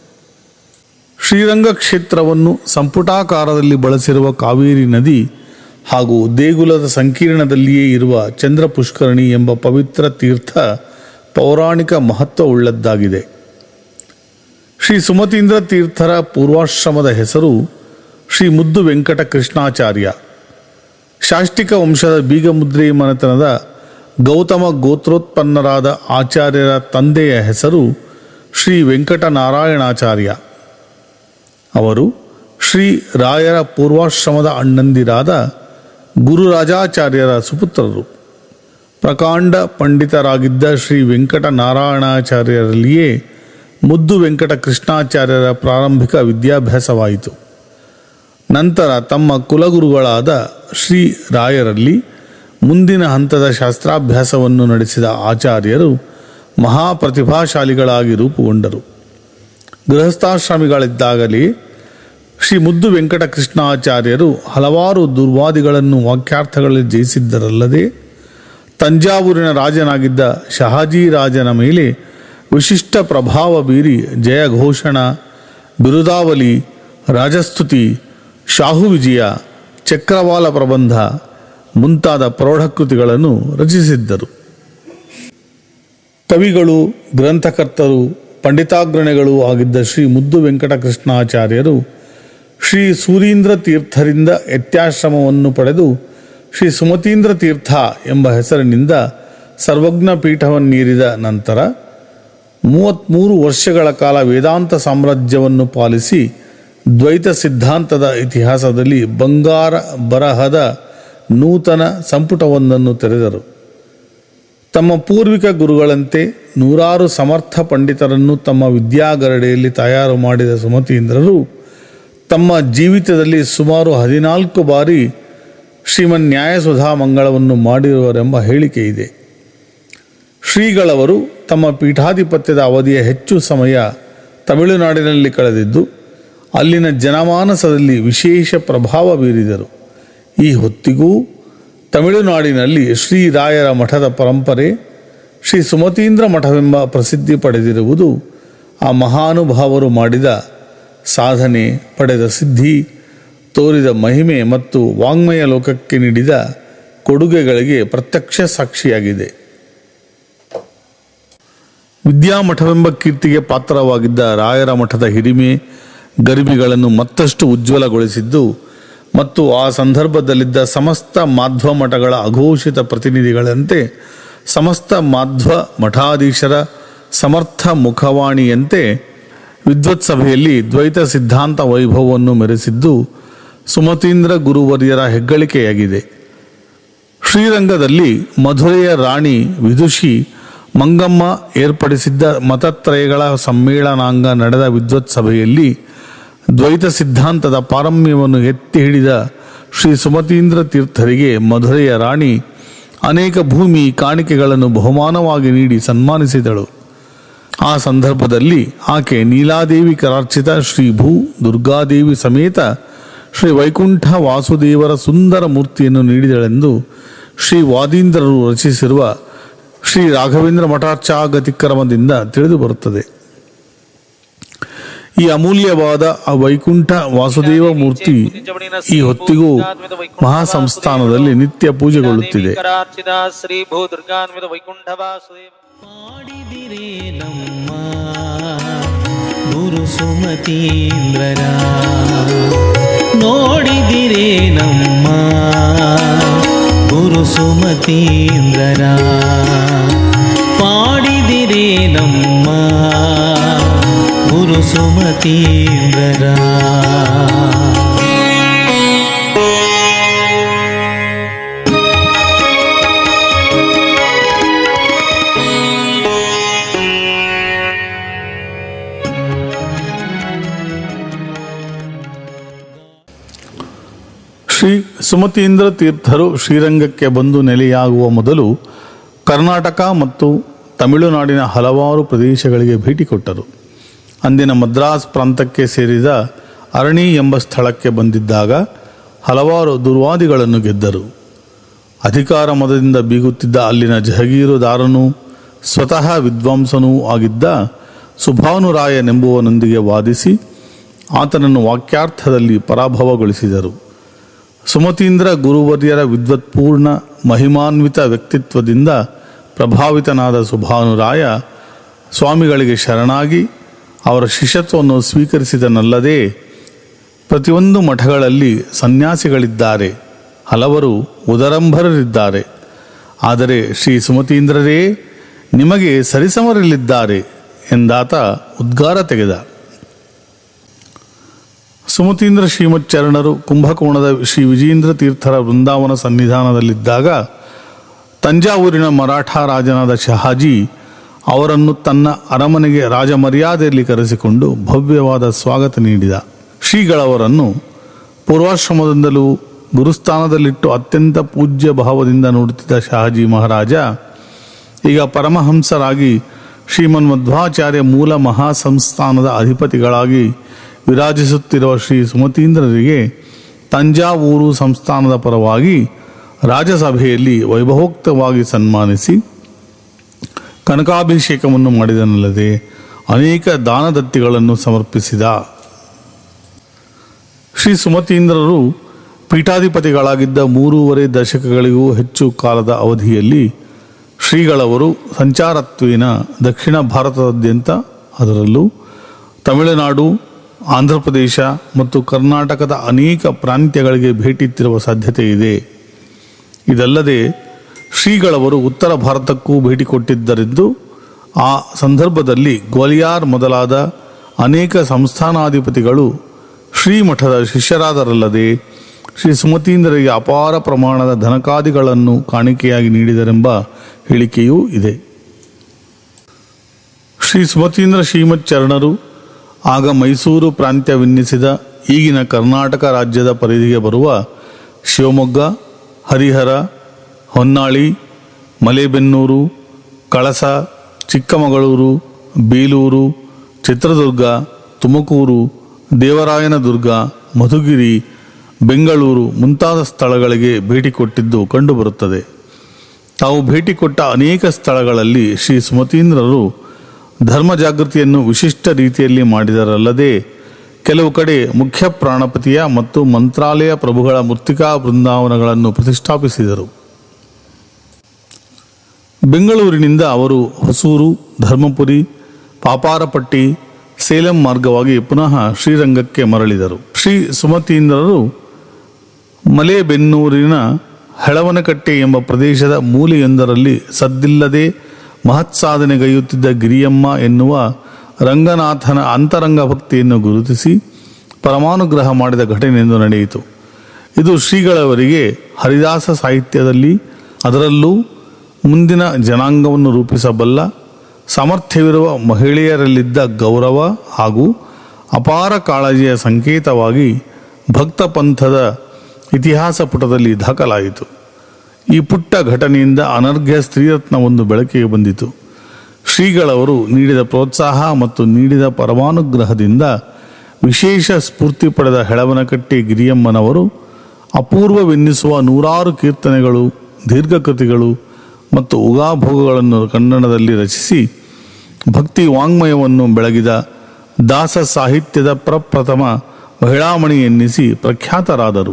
ಶ್ರೀರಂಗ ಕ್ಷೇತ್ರವನ್ನು ಸಂಪುಟಾಕಾರದಲ್ಲಿ ಬಳಸಿರುವ ಕಾವೇರಿ ನದಿ ಹಾಗೂ ದೇಗುಲದ ಸಂಕೀರ್ಣದಲ್ಲಿಯೇ ಇರುವ ಚಂದ್ರ ಪುಷ್ಕರಣಿ ಎಂಬ ಪವಿತ್ರ ತೀರ್ಥ ಪೌರಾಣಿಕ ಮಹತ್ವವುಳ್ಳದ್ದಾಗಿದೆ. ಶ್ರೀ ಸುಮತೀಂದ್ರ ತೀರ್ಥರ ಪೂರ್ವಾಶ್ರಮದ ಹೆಸರು ಶ್ರೀ ಮುದ್ದು ವೆಂಕಟ ಕೃಷ್ಣಾಚಾರ್ಯ. ಶಾಷ್ಟಿಕ ವಂಶದ ಬೀಗಮುದ್ರೆ ಮನೆತನದ ಗೌತಮ ಗೋತ್ರೋತ್ಪನ್ನರಾದ ಆಚಾರ್ಯರ ತಂದೆಯ ಹೆಸರು ಶ್ರೀ ವೆಂಕಟನಾರಾಯಣಾಚಾರ್ಯ. ಅವರು ಶ್ರೀ ರಾಯರ ಪೂರ್ವಾಶ್ರಮದ ಅಣ್ಣಂದಿರಾದ ಗುರುರಾಜಾಚಾರ್ಯರ ಸುಪುತ್ರರು. ಪ್ರಕಾಂಡ ಪಂಡಿತರಾಗಿದ್ದ ಶ್ರೀ ವೆಂಕಟನಾರಾಯಣಾಚಾರ್ಯರಲ್ಲಿಯೇ ಮುದ್ದು ವೆಂಕಟ ಕೃಷ್ಣಾಚಾರ್ಯರ ಪ್ರಾರಂಭಿಕ ವಿದ್ಯಾಭ್ಯಾಸವಾಯಿತು. ನಂತರ ತಮ್ಮ ಕುಲಗುರುಗಳಾದ ಶ್ರೀ ರಾಯರಲ್ಲಿ ಮುಂದಿನ ಹಂತದ ಶಾಸ್ತ್ರಾಭ್ಯಾಸವನ್ನು ನಡೆಸಿದ ಆಚಾರ್ಯರು ಮಹಾಪ್ರತಿಭಾಶಾಲಿಗಳಾಗಿ ರೂಪುಗೊಂಡರು. ಗೃಹಸ್ಥಾಶ್ರಮಿಗಳಿದ್ದಾಗಲೇ ಶ್ರೀ ಮುದ್ದು ವೆಂಕಟ ಕೃಷ್ಣಾಚಾರ್ಯರು ಹಲವಾರು ದುರ್ವಾದಿಗಳನ್ನು ವಾಕ್ಯಾರ್ಥಗಳಲ್ಲಿ ಜಯಿಸಿದ್ದರಲ್ಲದೆ, ತಂಜಾವೂರಿನ ರಾಜನಾಗಿದ್ದ ಶಹಾಜಿ ರಾಜನ ಮೇಲೆ ವಿಶಿಷ್ಟ ಪ್ರಭಾವ ಬೀರಿ ಜಯಘೋಷಣ, ಬಿರುದಾವಲಿ, ರಾಜಸ್ತುತಿ, ಶಾಹು ವಿಜಯ, ಚಕ್ರವಾಲ ಪ್ರಬಂಧ ಮುಂತಾದ ಪ್ರೌಢಕೃತಿಗಳನ್ನು ರಚಿಸಿದ್ದರು. ಕವಿಗಳು, ಗ್ರಂಥಕರ್ತರು, ಪಂಡಿತಾಗ್ರಣಿಗಳೂ ಆಗಿದ್ದ ಶ್ರೀ ಮುದ್ದು ವೆಂಕಟ ಕೃಷ್ಣಾಚಾರ್ಯರು ಶ್ರೀ ಸೂರೀಂದ್ರ ತೀರ್ಥರಿಂದ ಯತ್ಯಾಶ್ರಮವನ್ನು ಪಡೆದು ಶ್ರೀ ಸುಮತೀಂದ್ರ ತೀರ್ಥ ಎಂಬ ಹೆಸರಿನಿಂದ ಸರ್ವಜ್ಞ ಪೀಠವನ್ನೇರಿದ ನಂತರ ಮೂವತ್ತ್ಮೂರು ವರ್ಷಗಳ ಕಾಲ ವೇದಾಂತ ಸಾಮ್ರಾಜ್ಯವನ್ನು ಪಾಲಿಸಿ ದ್ವೈತ ಸಿದ್ಧಾಂತದ ಇತಿಹಾಸದಲ್ಲಿ ಬಂಗಾರ ಬರಹದ ನೂತನ ಸಂಪುಟವೊಂದನ್ನು ತೆರೆದರು. ತಮ್ಮ ಪೂರ್ವಿಕ ಗುರುಗಳಂತೆ ನೂರಾರು ಸಮರ್ಥ ಪಂಡಿತರನ್ನು ತಮ್ಮ ವಿದ್ಯಾಗರಡೆಯಲ್ಲಿ ತಯಾರು ಮಾಡಿದ ಸುಮತೀಂದ್ರರು ತಮ್ಮ ಜೀವಿತದಲ್ಲಿ ಸುಮಾರು ಹದಿನಾಲ್ಕು ಬಾರಿ ಶ್ರೀಮನ್ ನ್ಯಾಯಸುಧಾ ಮಂಗಳವನ್ನು ಮಾಡಿರುವರೆಂಬ ಹೇಳಿಕೆ ಇದೆ. ಶ್ರೀಗಳವರು ತಮ್ಮ ಪೀಠಾಧಿಪತ್ಯದ ಅವಧಿಯ ಹೆಚ್ಚು ಸಮಯ ತಮಿಳುನಾಡಿನಲ್ಲಿ ಕಳೆದಿದ್ದು, ಅಲ್ಲಿನ ಜನಮಾನಸದಲ್ಲಿ ವಿಶೇಷ ಪ್ರಭಾವ ಬೀರಿದರು. ಈ ಹೊತ್ತಿಗೂ ತಮಿಳುನಾಡಿನಲ್ಲಿ ಶ್ರೀರಾಯರ ಮಠದ ಪರಂಪರೆ ಶ್ರೀ ಸುಮತೀಂದ್ರ ಮಠವೆಂಬ ಪ್ರಸಿದ್ಧಿ ಪಡೆದಿರುವುದು ಆ ಮಹಾನುಭಾವರು ಮಾಡಿದ ಸಾಧನೆ, ಪಡೆದ ಸಿದ್ಧಿ, ತೋರಿದ ಮಹಿಮೆ ಮತ್ತು ವಾಂಗ್ಮಯ ಲೋಕಕ್ಕೆ ನೀಡಿದ ಕೊಡುಗೆಗಳಿಗೆ ಪ್ರತ್ಯಕ್ಷ ಸಾಕ್ಷಿಯಾಗಿದೆ. ವಿದ್ಯಾಮಠವೆಂಬ ಕೀರ್ತಿಗೆ ಪಾತ್ರವಾಗಿದ್ದ ರಾಯರ ಮಠದ ಹಿರಿಮೆ ಗರಿಮೆಗಳನ್ನು ಮತ್ತಷ್ಟು ಉಜ್ವಲಗೊಳಿಸಿದ್ದು ಮತ್ತು ಆ ಸಂದರ್ಭದಲ್ಲಿದ್ದ ಸಮಸ್ತ ಮಾಧ್ವ ಮಠಗಳ ಅಘೋಷಿತ ಪ್ರತಿನಿಧಿಗಳಂತೆ ಸಮಸ್ತ ಮಾಧ್ವ ಮಠಾಧೀಶರ ಸಮರ್ಥ ಮುಖವಾಣಿಯಂತೆ ವಿದ್ವತ್ಸಭೆಯಲ್ಲಿ ದ್ವೈತ ಸಿದ್ಧಾಂತ ವೈಭವವನ್ನು ಮೆರೆಸಿದ್ದು ಸುಮತೀಂದ್ರ ಗುರುವರ್ಯರ ಹೆಗ್ಗಳಿಕೆಯಾಗಿದೆ. ಶ್ರೀರಂಗದಲ್ಲಿ ಮಧುರೆಯ ರಾಣಿ ವಿದುಷಿ ಮಂಗಮ್ಮ ಏರ್ಪಡಿಸಿದ್ದ ಮತತ್ರಯಗಳ ಸಮ್ಮೇಳನಾಂಗ ನಡೆದ ವಿದ್ವತ್ಸಭೆಯಲ್ಲಿ ದ್ವೈತ ಸಿದ್ಧಾಂತದ ಪಾರಮ್ಯವನ್ನು ಎತ್ತಿ ಹಿಡಿದ ಶ್ರೀ ಸುಮತೀಂದ್ರ ತೀರ್ಥರಿಗೆ ಮಧುರೆಯ ರಾಣಿ ಅನೇಕ ಭೂಮಿ ಕಾಣಿಕೆಗಳನ್ನು ಬಹುಮಾನವಾಗಿ ನೀಡಿ ಸನ್ಮಾನಿಸಿದಳು. ಆ ಸಂದರ್ಭದಲ್ಲಿ ಆಕೆ ನೀಲಾದೇವಿ ಕರಾರ್ಚಿತ ಶ್ರೀ ಭೂ ದುರ್ಗಾದೇವಿ ಸಮೇತ ಶ್ರೀ ವೈಕುಂಠ ವಾಸುದೇವರ ಸುಂದರ ಮೂರ್ತಿಯನ್ನು ನೀಡಿದಳೆಂದು ಶ್ರೀ ವಾದೀಂದ್ರರು ರಚಿಸಿರುವ ಶ್ರೀ ರಾಘವೇಂದ್ರ ಮಠಾರ್ಚಾಗತಿಕ್ರಮದಿಂದ ತಿಳಿದು ಬರುತ್ತದೆ. ಈ ಅಮೂಲ್ಯವಾದ ಆ ವೈಕುಂಠ ವಾಸುದೇವ ಮೂರ್ತಿ ಈ ಹೊತ್ತಿಗೂ ಮಹಾಸಂಸ್ಥಾನದಲ್ಲಿ ನಿತ್ಯ ಪೂಜೆಗೊಳ್ಳುತ್ತಿದೆ. ಭೂ ಗುರು ಸುಮತೀಂದ್ರರ ನೋಡಿದಿರೇ ನಮ್ಮ ಗುರು ಸುಮತೀಂದ್ರರ ಪಾಡಿದಿರೇ ನಮ್ಮ ಗುರು ಸುಮತೀಂದ್ರರ ಶ್ರೀ ಸುಮತೀಂದ್ರ ತೀರ್ಥರು ಶ್ರೀರಂಗಕ್ಕೆ ಬಂದು ನೆಲೆಯಾಗುವ ಮೊದಲು ಕರ್ನಾಟಕ ಮತ್ತು ತಮಿಳುನಾಡಿನ ಹಲವಾರು ಪ್ರದೇಶಗಳಿಗೆ ಭೇಟಿ ಕೊಟ್ಟರು. ಅಂದಿನ ಮದ್ರಾಸ್ ಪ್ರಾಂತಕ್ಕೆ ಸೇರಿದ ಅರಣಿ ಎಂಬ ಸ್ಥಳಕ್ಕೆ ಬಂದಿದ್ದಾಗ ಹಲವಾರು ದುರ್ವಾದಿಗಳನ್ನು ಗೆದ್ದರು. ಅಧಿಕಾರ ಮದದಿಂದ ಬೀಗುತ್ತಿದ್ದ ಅಲ್ಲಿನ ಜಹಗೀರುದಾರನೂ ಸ್ವತಃ ವಿದ್ವಾಂಸನೂ ಆಗಿದ್ದ ಸುಭಾನುರಾಯನೆಂಬುವನೊಂದಿಗೆ ವಾದಿಸಿ ಆತನನ್ನು ವಾಕ್ಯಾರ್ಥದಲ್ಲಿ ಪರಾಭವಗೊಳಿಸಿದರು. ಸುಮತೀಂದ್ರ ಗುರುವರ್ಯರ ವಿದ್ವತ್ಪೂರ್ಣ ಮಹಿಮಾನ್ವಿತ ವ್ಯಕ್ತಿತ್ವದಿಂದ ಪ್ರಭಾವಿತನಾದ ಸುಭಾನುರಾಯ ಸ್ವಾಮಿಗಳಿಗೆ ಶರಣಾಗಿ ಅವರ ಶಿಷ್ಯತ್ವವನ್ನು ಸ್ವೀಕರಿಸಿದನಲ್ಲದೆ ಪ್ರತಿಯೊಂದು ಮಠಗಳಲ್ಲಿ ಸನ್ಯಾಸಿಗಳಿದ್ದಾರೆ, ಹಲವರು ಉದರಂಭರರಿದ್ದಾರೆ, ಆದರೆ ಶ್ರೀ ಸುಮತೀಂದ್ರರೇ ನಿಮಗೆ ಸರಿಸಮರಲ್ಲಿದ್ದಾರೆ ಎಂದಾತ ಉದ್ಗಾರ ತೆಗೆದ. ಸುಮತೀಂದ್ರ ಶ್ರೀಮಚ್ಚರಣರು ಕುಂಭಕೋಣದ ಶ್ರೀ ವಿಜೇಂದ್ರ ತೀರ್ಥರ ವೃಂದಾವನ ಸನ್ನಿಧಾನದಲ್ಲಿದ್ದಾಗ ತಂಜಾವೂರಿನ ಮರಾಠ ರಾಜನಾದ ಶಹಾಜಿ ಅವರನ್ನು ತನ್ನ ಅರಮನೆಗೆ ರಾಜಮರ್ಯಾದೆಯಲ್ಲಿ ಕರೆಸಿಕೊಂಡು ಭವ್ಯವಾದ ಸ್ವಾಗತ ನೀಡಿದ. ಶ್ರೀಗಳವರನ್ನು ಪೂರ್ವಾಶ್ರಮದಿಂದಲೂ ಗುರುಸ್ಥಾನದಲ್ಲಿಟ್ಟು ಅತ್ಯಂತ ಪೂಜ್ಯ ಭಾವದಿಂದ ನೋಡುತ್ತಿದ್ದ ಶಹಾಜಿ ಮಹಾರಾಜ ಈಗ ಪರಮಹಂಸರಾಗಿ ಶ್ರೀಮನ್ಮಧ್ವಾಚಾರ್ಯ ಮೂಲ ಮಹಾಸಂಸ್ಥಾನದ ಅಧಿಪತಿಗಳಾಗಿ ವಿರಾಜಿಸುತ್ತಿರುವ ಶ್ರೀ ಸುಮತೀಂದ್ರರಿಗೆ ತಂಜಾವೂರು ಸಂಸ್ಥಾನದ ಪರವಾಗಿ ರಾಜಸಭೆಯಲ್ಲಿ ವೈಭವೋಕ್ತವಾಗಿ ಸನ್ಮಾನಿಸಿ ಕನಕಾಭಿಷೇಕವನ್ನು ಮಾಡಿದನಲ್ಲದೆ ಅನೇಕ ದಾನದತ್ತಿಗಳನ್ನು ಸಮರ್ಪಿಸಿದ. ಶ್ರೀ ಸುಮತೀಂದ್ರರು ಪೀಠಾಧಿಪತಿಗಳಾಗಿದ್ದ ಮೂರೂವರೆ ದಶಕಗಳಿಗೂ ಹೆಚ್ಚು ಕಾಲದ ಅವಧಿಯಲ್ಲಿ ಶ್ರೀಗಳವರು ಸಂಚಾರತ್ವೇನ ದಕ್ಷಿಣ ಭಾರತದಾದ್ಯಂತ, ಅದರಲ್ಲೂ ತಮಿಳುನಾಡು, ಆಂಧ್ರಪ್ರದೇಶ ಮತ್ತು ಕರ್ನಾಟಕದ ಅನೇಕ ಪ್ರಾಂತ್ಯಗಳಿಗೆ ಭೇಟಿತ್ತಿರುವ ಸಾಧ್ಯತೆ ಇದೆ. ಇದಲ್ಲದೆ ಶ್ರೀಗಳವರು ಉತ್ತರ ಭಾರತಕ್ಕೂ ಭೇಟಿ ಕೊಟ್ಟಿದ್ದರೆಂದು ಆ ಸಂದರ್ಭದಲ್ಲಿ ಗ್ವಾಲಿಯಾರ್ ಮೊದಲಾದ ಅನೇಕ ಸಂಸ್ಥಾನಾಧಿಪತಿಗಳು ಶ್ರೀಮಠದ ಶಿಷ್ಯರಾದರಲ್ಲದೆ ಶ್ರೀ ಸುಮತೀಂದ್ರರಿಗೆ ಅಪಾರ ಪ್ರಮಾಣದ ಧನಕಾದಿಗಳನ್ನು ಕಾಣಿಕೆಯಾಗಿ ನೀಡಿದರೆಂಬ ಹೇಳಿಕೆಯೂ ಇದೆ. ಶ್ರೀ ಸುಮತೀಂದ್ರ ಶ್ರೀಮಚ್ಚರಣರು ಆಗ ಮೈಸೂರು ಪ್ರಾಂತ್ಯವೆನ್ನಿಸಿದ ಈಗಿನ ಕರ್ನಾಟಕ ರಾಜ್ಯದ ಪರಿಧಿಗೆ ಬರುವ ಶಿವಮೊಗ್ಗ, ಹರಿಹರ, ಹೊನ್ನಾಳಿ, ಮಲೇಬೆನ್ನೂರು, ಕಳಸ, ಚಿಕ್ಕಮಗಳೂರು, ಬೇಲೂರು, ಚಿತ್ರದುರ್ಗ, ತುಮಕೂರು, ದೇವರಾಯನದುರ್ಗ, ಮಧುಗಿರಿ, ಬೆಂಗಳೂರು ಮುಂತಾದ ಸ್ಥಳಗಳಿಗೆ ಭೇಟಿ ಕೊಟ್ಟಿದ್ದು ಕಂಡುಬರುತ್ತದೆ. ತಾವು ಭೇಟಿ ಕೊಟ್ಟ ಅನೇಕ ಸ್ಥಳಗಳಲ್ಲಿ ಶ್ರೀ ಸುಮತೀಂದ್ರರು ಧರ್ಮ ಜಾಗೃತಿಯನ್ನು ವಿಶಿಷ್ಟ ರೀತಿಯಲ್ಲಿ ಮಾಡಿದರಲ್ಲದೆ ಕೆಲವು ಕಡೆ ಮುಖ್ಯ ಪ್ರಾಣಪತಿಯ ಮತ್ತು ಮಂತ್ರಾಲಯ ಪ್ರಭುಗಳ ಮೃತ್ತಿಕಾ ಬೃಂದಾವನಗಳನ್ನು ಪ್ರತಿಷ್ಠಾಪಿಸಿದರು. ಬೆಂಗಳೂರಿನಿಂದ ಅವರು ಹೊಸೂರು, ಧರ್ಮಪುರಿ, ಪಾಪಾರಪಟ್ಟಿ, ಸೇಲಂ ಮಾರ್ಗವಾಗಿ ಪುನಃ ಶ್ರೀರಂಗಕ್ಕೆ ಮರಳಿದರು. ಶ್ರೀ ಸುಮತೀಂದ್ರರು ಮಲೇಬೆನ್ನೂರಿನ ಹೆಳವನಕಟ್ಟೆ ಎಂಬ ಪ್ರದೇಶದ ಮೂಲೆಯೊಂದರಲ್ಲಿ ಸದ್ದಿಲ್ಲದೆ ಮಹತ್ಸಾಧನೆಗೈಯುತ್ತಿದ್ದ ಗಿರಿಯಮ್ಮ ಎನ್ನುವ ರಂಗನಾಥನ ಅಂತರಂಗ ಭಕ್ತಿಯನ್ನು ಗುರುತಿಸಿ ಪರಮಾನುಗ್ರಹ ಮಾಡಿದ ಘಟನೆಯೆಂದು ನಡೆಯಿತು. ಇದು ಶ್ರೀಗಳವರಿಗೆ ಹರಿದಾಸ ಸಾಹಿತ್ಯದಲ್ಲಿ, ಅದರಲ್ಲೂ ಮುಂದಿನ ಜನಾಂಗವನ್ನು ರೂಪಿಸಬಲ್ಲ ಸಾಮರ್ಥ್ಯವಿರುವ ಮಹಿಳೆಯರಲ್ಲಿದ್ದ ಗೌರವ ಹಾಗೂ ಅಪಾರ ಕಾಳಜಿಯ ಸಂಕೇತವಾಗಿ ಭಕ್ತ ಪಂಥದ ಇತಿಹಾಸ ಪುಟದಲ್ಲಿ ದಾಖಲಾಯಿತು. ಈ ಪುಟ್ಟ ಘಟನೆಯಿಂದ ಅನರ್ಘ್ಯ ಸ್ತ್ರೀರತ್ನವೊಂದು ಬೆಳಕಿಗೆ ಬಂದಿತು. ಶ್ರೀಗಳವರು ನೀಡಿದ ಪ್ರೋತ್ಸಾಹ ಮತ್ತು ನೀಡಿದ ಪರಮಾನುಗ್ರಹದಿಂದ ವಿಶೇಷ ಸ್ಫೂರ್ತಿ ಪಡೆದ ಹೆಳವನಕಟ್ಟೆ ಗಿರಿಯಮ್ಮನವರು ಅಪೂರ್ವವೆನ್ನಿಸುವ ನೂರಾರು ಕೀರ್ತನೆಗಳು, ದೀರ್ಘಕೃತಿಗಳು ಮತ್ತು ಉಗಾಭೋಗಗಳನ್ನು ಕನ್ನಡದಲ್ಲಿ ರಚಿಸಿ ಭಕ್ತಿ ವಾಂಗ್ಮಯವನ್ನು ಬೆಳಗಿದ ದಾಸ ಸಾಹಿತ್ಯದ ಪ್ರಪ್ರಥಮ ಮಹಿಳಾಮಣಿ ಎನ್ನಿಸಿ ಪ್ರಖ್ಯಾತರಾದರು.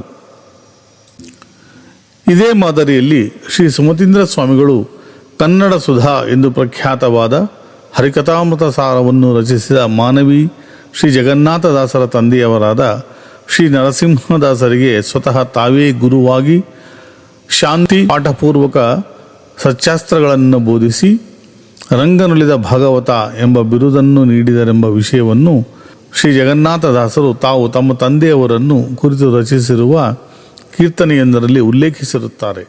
ಇದೇ ಮಾದರಿಯಲ್ಲಿ ಶ್ರೀ ಸುಮತೀಂದ್ರ ಸ್ವಾಮಿಗಳು ಕನ್ನಡ ಸುಧಾ ಎಂದು ಪ್ರಖ್ಯಾತವಾದ ಹರಿಕಥಾಮೃತ ಸಾರವನ್ನು ರಚಿಸಿದ ಮಾನವಿ ಶ್ರೀ ಜಗನ್ನಾಥದಾಸರ ತಂದೆಯವರಾದ ಶ್ರೀ ನರಸಿಂಹದಾಸರಿಗೆ ಸ್ವತಃ ತಾವೇ ಗುರುವಾಗಿ ಶಾಂತಿ ಪಾಠಪೂರ್ವಕ ಸತ್ಯಾಸ್ತ್ರಗಳನ್ನು ಬೋಧಿಸಿ ರಂಗನುಳಿದ ಭಾಗವತ ಎಂಬ ಬಿರುದನ್ನು ನೀಡಿದರೆಂಬ ವಿಷಯವನ್ನು ಶ್ರೀ ಜಗನ್ನಾಥದಾಸರು ತಾವು ತಮ್ಮ ತಂದೆಯವರನ್ನು ಕುರಿತು ರಚಿಸಿರುವ ಕೀರ್ತನೆಯೊಂದರಲ್ಲಿ ಉಲ್ಲೇಖಿಸಿರುತ್ತಾರೆ.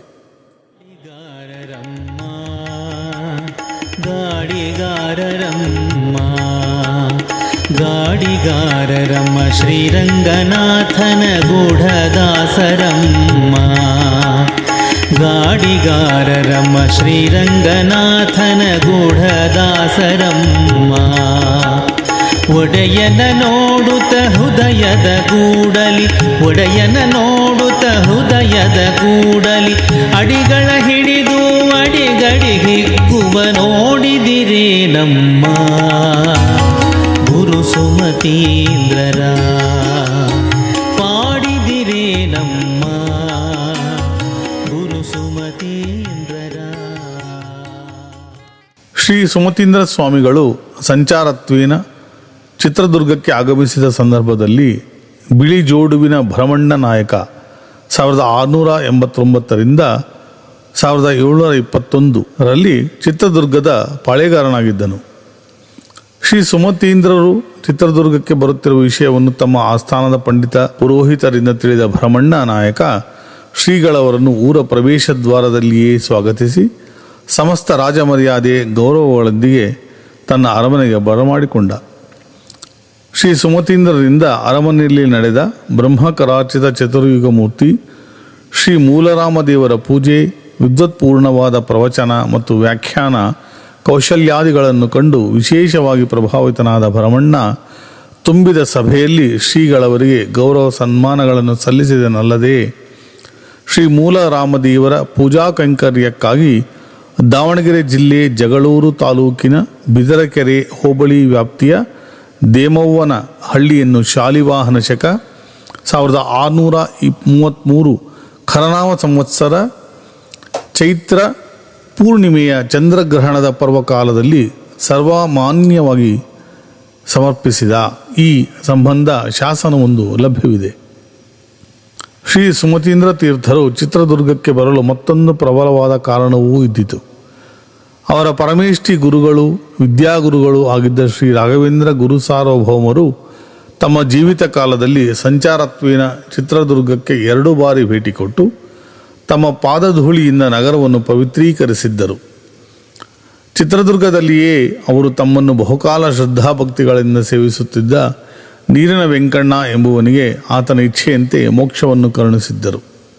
ಗಾಡಿಗಾರರಮ್ಮ ಗಾಡಿಗಾರರಮ್ಮ ಶ್ರೀರಂಗನಾಥನ ಗೂಢದಾಸರಮ್ಮ ಗಾಡಿಗಾರರಮ್ಮ ಶ್ರೀರಂಗನಾಥನ ಗೂಢದಾಸರಮ್ಮ ಒಡೆಯನ ನೋಡುತ್ತ ಹೃದಯದ ಗೂಡಲಿ ಒಡೆಯನ ನೋಡುತ್ತ ಹೃದಯದ ಗೂಡಲಿ ಅಡಿಗಳ ಹಿಡಿದು ಅಡಿಗಡಿ ಹಿಗ್ಗುವ ನೋಡಿದಿರೇ ನಮ್ಮ ಗುರು ಸುಮತೀಂದ್ರರ ಪಾಡಿದಿರೇ ನಮ್ಮ ಗುರು ಸುಮತೀಂದ್ರರ. ಶ್ರೀ ಸುಮತೀಂದ್ರ ಸ್ವಾಮಿಗಳು ಸಂಚಾರತ್ವೇನ ಚಿತ್ರದುರ್ಗಕ್ಕೆ ಆಗಮಿಸಿದ ಸಂದರ್ಭದಲ್ಲಿ ಬಿಳಿ ಜೋಡುವಿನ ಭರಮಣ್ಣ ನಾಯಕ ಸಾವಿರದ ಆರುನೂರ ಎಂಬತ್ತೊಂಬತ್ತರಿಂದ ಸಾವಿರದ ಏಳುನೂರ ಇಪ್ಪತ್ತೊಂದು ರಲ್ಲಿ ಚಿತ್ರದುರ್ಗದ ಪಾಳೆಗಾರನಾಗಿದ್ದನು. ಶ್ರೀ ಸುಮತೀಂದ್ರರು ಚಿತ್ರದುರ್ಗಕ್ಕೆ ಬರುತ್ತಿರುವ ವಿಷಯವನ್ನು ತಮ್ಮ ಆಸ್ಥಾನದ ಪಂಡಿತ ಪುರೋಹಿತರಿಂದ ತಿಳಿದ ಭರಮಣ್ಣ ನಾಯಕ ಶ್ರೀಗಳವರನ್ನು ಊರ ಪ್ರವೇಶ ದ್ವಾರದಲ್ಲಿಯೇ ಸ್ವಾಗತಿಸಿ ಸಮಸ್ತ ರಾಜಮರ್ಯಾದೆ ಗೌರವಗಳೊಂದಿಗೆ ತನ್ನ ಅರಮನೆಗೆ ಬರಮಾಡಿಕೊಂಡ. ಶ್ರೀ ಸುಮತೀಂದ್ರರಿಂದ ಅರಮನೆಯಲ್ಲಿ ನಡೆದ ಬ್ರಹ್ಮಕರಾಚಿತ ಚತುರ್ಯುಗ ಮೂರ್ತಿ ಶ್ರೀ ಮೂಲರಾಮದೇವರ ಪೂಜೆ, ವಿದ್ವತ್ಪೂರ್ಣವಾದ ಪ್ರವಚನ ಮತ್ತು ವ್ಯಾಖ್ಯಾನ ಕೌಶಲ್ಯಾದಿಗಳನ್ನು ಕಂಡು ವಿಶೇಷವಾಗಿ ಪ್ರಭಾವಿತನಾದ ಭರಮಣ್ಣ ತುಂಬಿದ ಸಭೆಯಲ್ಲಿ ಶ್ರೀಗಳವರಿಗೆ ಗೌರವ ಸನ್ಮಾನಗಳನ್ನು ಸಲ್ಲಿಸಿದನಲ್ಲದೆ ಶ್ರೀ ಮೂಲರಾಮದೇವರ ಪೂಜಾ ಕೈಂಕರ್ಯಕ್ಕಾಗಿ ದಾವಣಗೆರೆ ಜಿಲ್ಲೆ ಜಗಳೂರು ತಾಲೂಕಿನ ಬಿದರಕೆರೆ ಹೋಬಳಿ ವ್ಯಾಪ್ತಿಯ ದೇಮವ್ವನ ಹಳ್ಳಿಯನ್ನು ಶಾಲಿವಾಹನ ಶಕ ಸಾವಿರದ ಆರುನೂರ ಮೂವತ್ತ್ಮೂರು ಖರನಾಮ ಸಂವತ್ಸರ ಚೈತ್ರ ಪೂರ್ಣಿಮೆಯ ಚಂದ್ರಗ್ರಹಣದ ಪರ್ವಕಾಲದಲ್ಲಿ ಸರ್ವಮಾನ್ಯವಾಗಿ ಸಮರ್ಪಿಸಿದ. ಈ ಸಂಬಂಧ ಶಾಸನವೊಂದು ಲಭ್ಯವಿದೆ. ಶ್ರೀ ಸುಮತೀಂದ್ರ ತೀರ್ಥರು ಚಿತ್ರದುರ್ಗಕ್ಕೆ ಬರಲು ಮತ್ತೊಂದು ಪ್ರಬಲವಾದ ಕಾರಣವೂ ಇದ್ದಿತು. ಅವರ ಪರಮೇಷ್ಠಿ ಗುರುಗಳು ವಿದ್ಯಾಗುರುಗಳು ಆಗಿದ್ದ ಶ್ರೀ ರಾಘವೇಂದ್ರ ಗುರು ಸಾರ್ವಭೌಮರು ತಮ್ಮ ಜೀವಿತ ಕಾಲದಲ್ಲಿ ಸಂಚಾರತ್ವೇನ ಚಿತ್ರದುರ್ಗಕ್ಕೆ ಎರಡು ಬಾರಿ ಭೇಟಿ ಕೊಟ್ಟು ತಮ್ಮ ಪಾದಧೂಳಿಯಿಂದ ನಗರವನ್ನು ಪವಿತ್ರೀಕರಿಸಿದ್ದರು. ಚಿತ್ರದುರ್ಗದಲ್ಲಿಯೇ ಅವರು ತಮ್ಮನ್ನು ಬಹುಕಾಲ ಶ್ರದ್ಧಾಭಕ್ತಿಗಳಿಂದ ಸೇವಿಸುತ್ತಿದ್ದ ನೀರಿನ ವೆಂಕಣ್ಣ ಎಂಬುವನಿಗೆ ಆತನ ಇಚ್ಛೆಯಂತೆ ಮೋಕ್ಷವನ್ನು ಕರುಣಿಸಿದ್ದರು.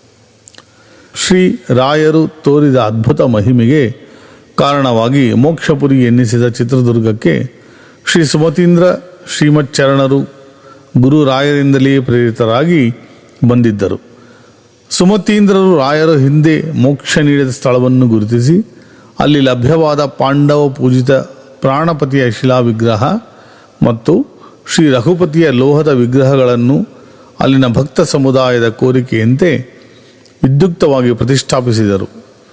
ಶ್ರೀ ರಾಯರು ತೋರಿದ ಅದ್ಭುತ ಮಹಿಮೆಗೆ ಕಾರಣವಾಗಿ ಮೋಕ್ಷಪುರಿ ಎನ್ನಿಸಿದ ಚಿತ್ರದುರ್ಗಕ್ಕೆ ಶ್ರೀ ಸುಮತೀಂದ್ರ ಶ್ರೀಮಚ್ಚರಣರು ಗುರು ರಾಯರಿಂದಲೇ ಪ್ರೇರಿತರಾಗಿ ಬಂದಿದ್ದರು. ಸುಮತೀಂದ್ರರು ರಾಯರು ಹಿಂದೆ ಮೋಕ್ಷ ನೀಡಿದ ಸ್ಥಳವನ್ನು ಗುರುತಿಸಿ ಅಲ್ಲಿ ಲಭ್ಯವಾದ ಪಾಂಡವ ಪೂಜಿತ ಪ್ರಾಣಪತಿಯ ಶಿಲಾ ವಿಗ್ರಹ ಮತ್ತು ಶ್ರೀ ರಘುಪತಿಯ ಲೋಹದ ವಿಗ್ರಹಗಳನ್ನು ಅಲ್ಲಿನ ಭಕ್ತ ಸಮುದಾಯದ ಕೋರಿಕೆಯಂತೆ ವಿದ್ಯುಕ್ತವಾಗಿ ಪ್ರತಿಷ್ಠಾಪಿಸಿದರು.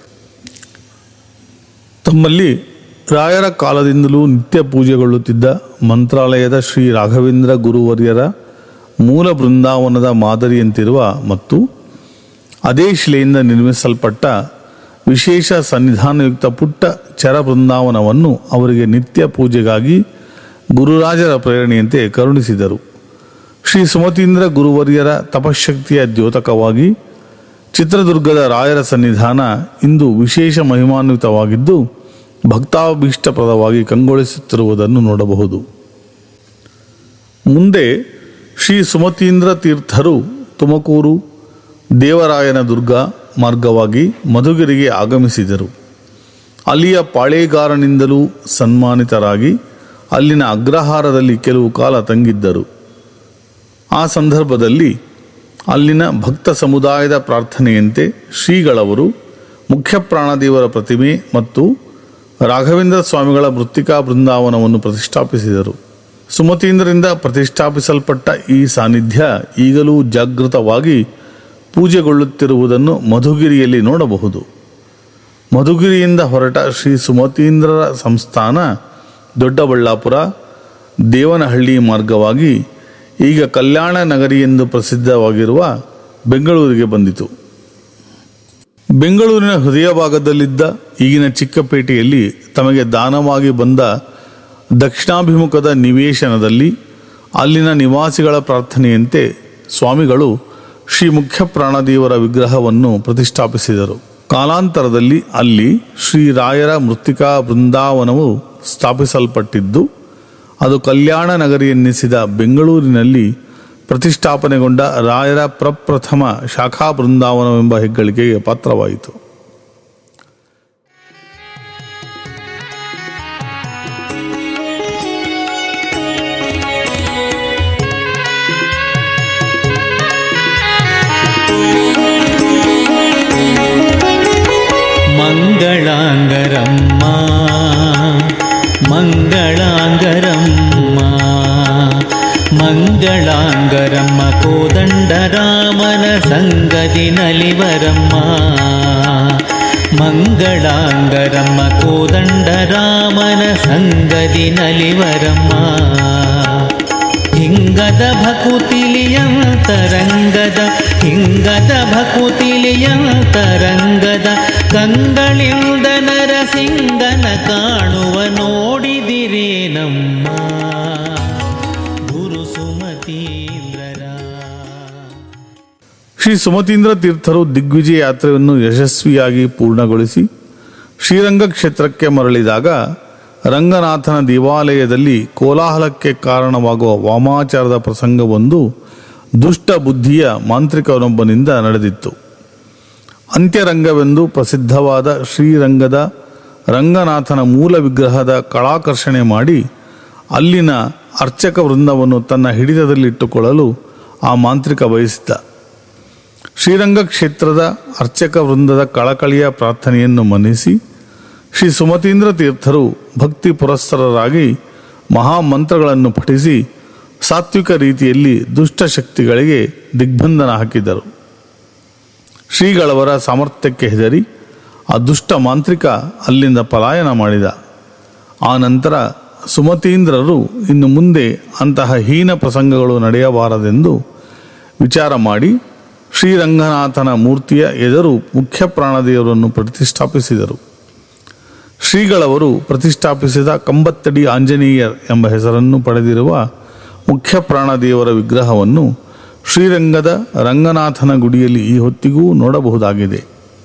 ತಮ್ಮಲ್ಲಿ ರಾಯರ ಕಾಲದಿಂದಲೂ ನಿತ್ಯ ಪೂಜೆಗೊಳ್ಳುತ್ತಿದ್ದ ಮಂತ್ರಾಲಯದ ಶ್ರೀ ರಾಘವೇಂದ್ರ ಗುರುವರ್ಯರ ಮೂಲ ಬೃಂದಾವನದ ಮಾದರಿಯಂತಿರುವ ಮತ್ತು ಅದೇ ಶಿಲೆಯಿಂದ ನಿರ್ಮಿಸಲ್ಪಟ್ಟ ವಿಶೇಷ ಸನ್ನಿಧಾನಯುಕ್ತ ಪುಟ್ಟ ಚರ ಬೃಂದಾವನವನ್ನು ಅವರಿಗೆ ನಿತ್ಯ ಪೂಜೆಗಾಗಿ ಗುರುರಾಜರ ಪ್ರೇರಣೆಯಂತೆ ಕರುಣಿಸಿದರು. ಶ್ರೀ ಸುಮತೀಂದ್ರ ಗುರುವರ್ಯರ ತಪಶಕ್ತಿಯ ದ್ಯೋತಕವಾಗಿ ಚಿತ್ರದುರ್ಗದ ರಾಯರ ಸನ್ನಿಧಾನ ಇಂದು ವಿಶೇಷ ಮಹಿಮಾನ್ವಿತವಾಗಿದ್ದು ಭಕ್ತಾಭೀಷ್ಟಪ್ರದವಾಗಿ ಕಂಗೊಳಿಸುತ್ತಿರುವುದನ್ನು ನೋಡಬಹುದು. ಮುಂದೆ ಶ್ರೀ ಸುಮತೀಂದ್ರ ತೀರ್ಥರು ತುಮಕೂರು ದೇವರಾಯನ ದುರ್ಗ ಮಾರ್ಗವಾಗಿ ಮಧುಗಿರಿಗೆ ಆಗಮಿಸಿದರು. ಅಲ್ಲಿಯ ಪಾಳೇಗಾರನಿಂದಲೂ ಸನ್ಮಾನಿತರಾಗಿ ಅಲ್ಲಿನ ಅಗ್ರಹಾರದಲ್ಲಿ ಕೆಲವು ಕಾಲ ತಂಗಿದ್ದರು. ಆ ಸಂದರ್ಭದಲ್ಲಿ ಅಲ್ಲಿನ ಭಕ್ತ ಸಮುದಾಯದ ಪ್ರಾರ್ಥನೆಯಂತೆ ಶ್ರೀಗಳವರು ಮುಖ್ಯ ಪ್ರಾಣದೇವರ ಪ್ರತಿಮೆ ಮತ್ತು ರಾಘವೇಂದ್ರ ಸ್ವಾಮಿಗಳ ಮೃತ್ತಿಕಾ ಬೃಂದಾವನವನ್ನು ಪ್ರತಿಷ್ಠಾಪಿಸಿದರು. ಸುಮತೀಂದ್ರರಿಂದ ಪ್ರತಿಷ್ಠಾಪಿಸಲ್ಪಟ್ಟ ಈ ಸಾನ್ನಿಧ್ಯ ಈಗಲೂ ಜಾಗೃತವಾಗಿ ಪೂಜೆಗೊಳ್ಳುತ್ತಿರುವುದನ್ನು ಮಧುಗಿರಿಯಲ್ಲಿ ನೋಡಬಹುದು. ಮಧುಗಿರಿಯಿಂದ ಹೊರಟ ಶ್ರೀ ಸುಮತೀಂದ್ರರ ಸಂಸ್ಥಾನ ದೊಡ್ಡಬಳ್ಳಾಪುರ, ದೇವನಹಳ್ಳಿ ಮಾರ್ಗವಾಗಿ ಈಗ ಕಲ್ಯಾಣ ನಗರಿ ಎಂದು ಪ್ರಸಿದ್ಧವಾಗಿರುವ ಬೆಂಗಳೂರಿಗೆ ಬಂದಿತು. ಬೆಂಗಳೂರಿನ ಹೃದಯ ಭಾಗದಲ್ಲಿದ್ದ ಈಗಿನ ಚಿಕ್ಕಪೇಟೆಯಲ್ಲಿ ತಮಗೆ ದಾನವಾಗಿ ಬಂದ ದಕ್ಷಿಣಾಭಿಮುಖದ ನಿವೇಶನದಲ್ಲಿ ಅಲ್ಲಿನ ನಿವಾಸಿಗಳ ಪ್ರಾರ್ಥನೆಯಂತೆ ಸ್ವಾಮಿಗಳು ಶ್ರೀ ಮುಖ್ಯ ಪ್ರಾಣದೇವರ ವಿಗ್ರಹವನ್ನು ಪ್ರತಿಷ್ಠಾಪಿಸಿದರು. ಕಾಲಾಂತರದಲ್ಲಿ ಅಲ್ಲಿ ಶ್ರೀರಾಯರ ಮೃತ್ತಿಕಾ ಬೃಂದಾವನವು ಸ್ಥಾಪಿಸಲ್ಪಟ್ಟಿದ್ದು ಅದು ಕಲ್ಯಾಣ ನಗರಿ ಎನ್ನಿಸಿದ ಬೆಂಗಳೂರಿನಲ್ಲಿ ಪ್ರತಿಷ್ಠಾಪನೆಗೊಂಡ ರಾಯರ ಪ್ರಪ್ರಥಮ ಶಾಖಾ ಬೃಂದಾವನವೆಂಬ ಹೆಗ್ಗಳಿಕೆಗೆ ಪಾತ್ರವಾಯಿತು. ಮಂಗಳಾಂಗರಮ್ಮ ಮಂಗಳಾಂಗರಮ್ಮ ಮಂಗಳಾಂಗರಮ್ಮ ಕೋದಂಡರಾಮನ ಸಂಗದಿ ನಲಿವರಮ್ಮ ಮಂಗಳಾಂಗರಮ್ಮ ಕೋದಂಡರಾಮನ ಸಂಗದಿ ನಲಿವರಮ್ಮ ಹಿಂಗದ ಭಕುತಿಲಿಯಂತರಂಗದ ಹಿಂಗದ ಭಕುತಿಲಿಯಂತರಂಗದ ಕಂಗಳಿಂದ ನರಸಿಂಗನ ಕಾಣುವ ನೋಡಿದಿರೇ ನಮ್ಮ ಗುರು ಸುಮತೀಂದ್ರರ. ಶ್ರೀ ಸುಮತೀಂದ್ರ ತೀರ್ಥರು ದಿಗ್ವಿಜಯ ಯಾತ್ರೆಯನ್ನು ಯಶಸ್ವಿಯಾಗಿ ಪೂರ್ಣಗೊಳಿಸಿ ಶ್ರೀರಂಗ ಕ್ಷೇತ್ರಕ್ಕೆ ಮರಳಿದಾಗ ರಂಗನಾಥನ ದೇವಾಲಯದಲ್ಲಿ ಕೋಲಾಹಲಕ್ಕೆ ಕಾರಣವಾಗುವ ವಾಮಾಚಾರದ ಪ್ರಸಂಗವೊಂದು ದುಷ್ಟ ಬುದ್ಧಿಯ ಮಾಂತ್ರಿಕನೊಬ್ಬನಿಂದ ನಡೆದಿತ್ತು. ಅಂತ್ಯರಂಗವೆಂದು ಪ್ರಸಿದ್ಧವಾದ ಶ್ರೀರಂಗದ ರಂಗನಾಥನ ಮೂಲ ವಿಗ್ರಹದ ಕಳಾಕರ್ಷಣೆ ಮಾಡಿ ಅಲ್ಲಿನ ಅರ್ಚಕ ವೃಂದವನ್ನು ತನ್ನ ಹಿಡಿತದಲ್ಲಿಟ್ಟುಕೊಳ್ಳಲು ಆ ಮಾಂತ್ರಿಕ ಬಯಸಿದ್ದ. ಶ್ರೀರಂಗ ಕ್ಷೇತ್ರದ ಅರ್ಚಕ ವೃಂದದ ಕಳಕಳಿಯ ಪ್ರಾರ್ಥನೆಯನ್ನು ಮನ್ನಿಸಿ ಶ್ರೀ ಸುಮತೀಂದ್ರ ತೀರ್ಥರು ಭಕ್ತಿ ಪುರಸ್ಸರರಾಗಿ ಮಹಾಮಂತ್ರಗಳನ್ನು ಪಠಿಸಿ ಸಾತ್ವಿಕ ರೀತಿಯಲ್ಲಿ ದುಷ್ಟಶಕ್ತಿಗಳಿಗೆ ದಿಗ್ಬಂಧನ ಹಾಕಿದರು. ಶ್ರೀಗಳವರ ಸಾಮರ್ಥ್ಯಕ್ಕೆ ಹೆದರಿ ಆ ದುಷ್ಟ ಮಾಂತ್ರಿಕ ಅಲ್ಲಿಂದ ಪಲಾಯನ ಮಾಡಿದ. ಆ ನಂತರ ಸುಮತೀಂದ್ರರು ಇನ್ನು ಮುಂದೆ ಅಂತಹ ಹೀನ ಪ್ರಸಂಗಗಳು ನಡೆಯಬಾರದೆಂದು ವಿಚಾರ ಮಾಡಿ ಶ್ರೀರಂಗನಾಥನ ಮೂರ್ತಿಯ ಎದುರು ಮುಖ್ಯ ಪ್ರಾಣದೇವರನ್ನು ಪ್ರತಿಷ್ಠಾಪಿಸಿದರು. ಶ್ರೀಗಳವರು ಪ್ರತಿಷ್ಠಾಪಿಸಿದ ಕಂಬತ್ತಡಿ ಆಂಜನೇಯರ್ ಎಂಬ ಹೆಸರನ್ನು ಪಡೆದಿರುವ ಮುಖ್ಯ ಪ್ರಾಣದೇವರ ವಿಗ್ರಹವನ್ನು ಶ್ರೀರಂಗದ ರಂಗನಾಥನ ಗುಡಿಯಲ್ಲಿ ಈ ಹೊತ್ತಿಗೂ ನೋಡಬಹುದಾಗಿದೆ.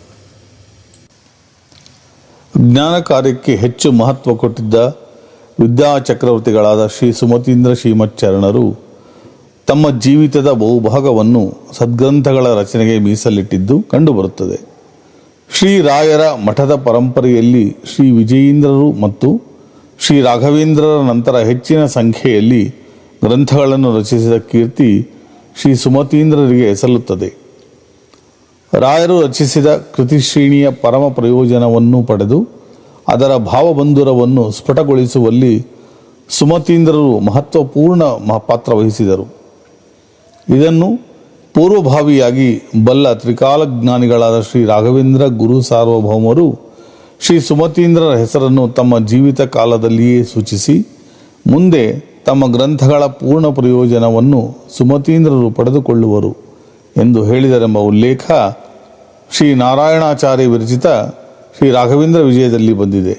ಜ್ಞಾನ ಕಾರ್ಯಕ್ಕೆ ಹೆಚ್ಚು ಮಹತ್ವ ಕೊಟ್ಟಿದ್ದ ವಿದ್ಯಾಚಕ್ರವರ್ತಿಗಳಾದ ಶ್ರೀ ಸುಮತೀಂದ್ರ ಶ್ರೀಮಚ್ಚರಣರು ತಮ್ಮ ಜೀವಿತದ ಬಹುಭಾಗವನ್ನು ಸದ್ಗ್ರಂಥಗಳ ರಚನೆಗೆ ಮೀಸಲಿಟ್ಟಿದ್ದು ಕಂಡುಬರುತ್ತದೆ. ಶ್ರೀರಾಯರ ಮಠದ ಪರಂಪರೆಯಲ್ಲಿ ಶ್ರೀ ವಿಜಯೀಂದ್ರರು ಮತ್ತು ಶ್ರೀ ರಾಘವೇಂದ್ರರ ನಂತರ ಹೆಚ್ಚಿನ ಸಂಖ್ಯೆಯಲ್ಲಿ ಗ್ರಂಥಗಳನ್ನು ರಚಿಸಿದ ಕೀರ್ತಿ ಶ್ರೀ ಸುಮತೀಂದ್ರರಿಗೆ ಸಲ್ಲುತ್ತದೆ. ರಾಯರು ರಚಿಸಿದ ಕೃತಿಶ್ರೇಣಿಯ ಪರಮ ಪ್ರಯೋಜನವನ್ನು ಪಡೆದು ಅದರ ಭಾವಬಂಧುರವನ್ನು ಸ್ಫುಟಗೊಳಿಸುವಲ್ಲಿ ಸುಮತೀಂದ್ರರು ಮಹತ್ವಪೂರ್ಣ ಪಾತ್ರವಹಿಸಿದರು. ಇದನ್ನು ಪೂರ್ವಭಾವಿಯಾಗಿ ಬಲ್ಲ ತ್ರಿಕಾಲಜ್ಞಾನಿಗಳಾದ ಶ್ರೀ ರಾಘವೇಂದ್ರ ಗುರು ಸಾರ್ವಭೌಮರು ಶ್ರೀ ಸುಮತೀಂದ್ರರ ಹೆಸರನ್ನು ತಮ್ಮ ಜೀವಿತ ಕಾಲದಲ್ಲಿಯೇ ಸೂಚಿಸಿ ಮುಂದೆ ತಮ್ಮ ಗ್ರಂಥಗಳ ಪೂರ್ಣ ಪ್ರಯೋಜನವನ್ನು ಸುಮತೀಂದ್ರರು ಪಡೆದುಕೊಳ್ಳುವರು ಎಂದು ಹೇಳಿದರೆಂಬ ಉಲ್ಲೇಖ ಶ್ರೀ ನಾರಾಯಣಾಚಾರ್ಯ ವಿರಚಿತ ಶ್ರೀ ರಾಘವೇಂದ್ರ ವಿಜಯದಲ್ಲಿ ಬಂದಿದೆ.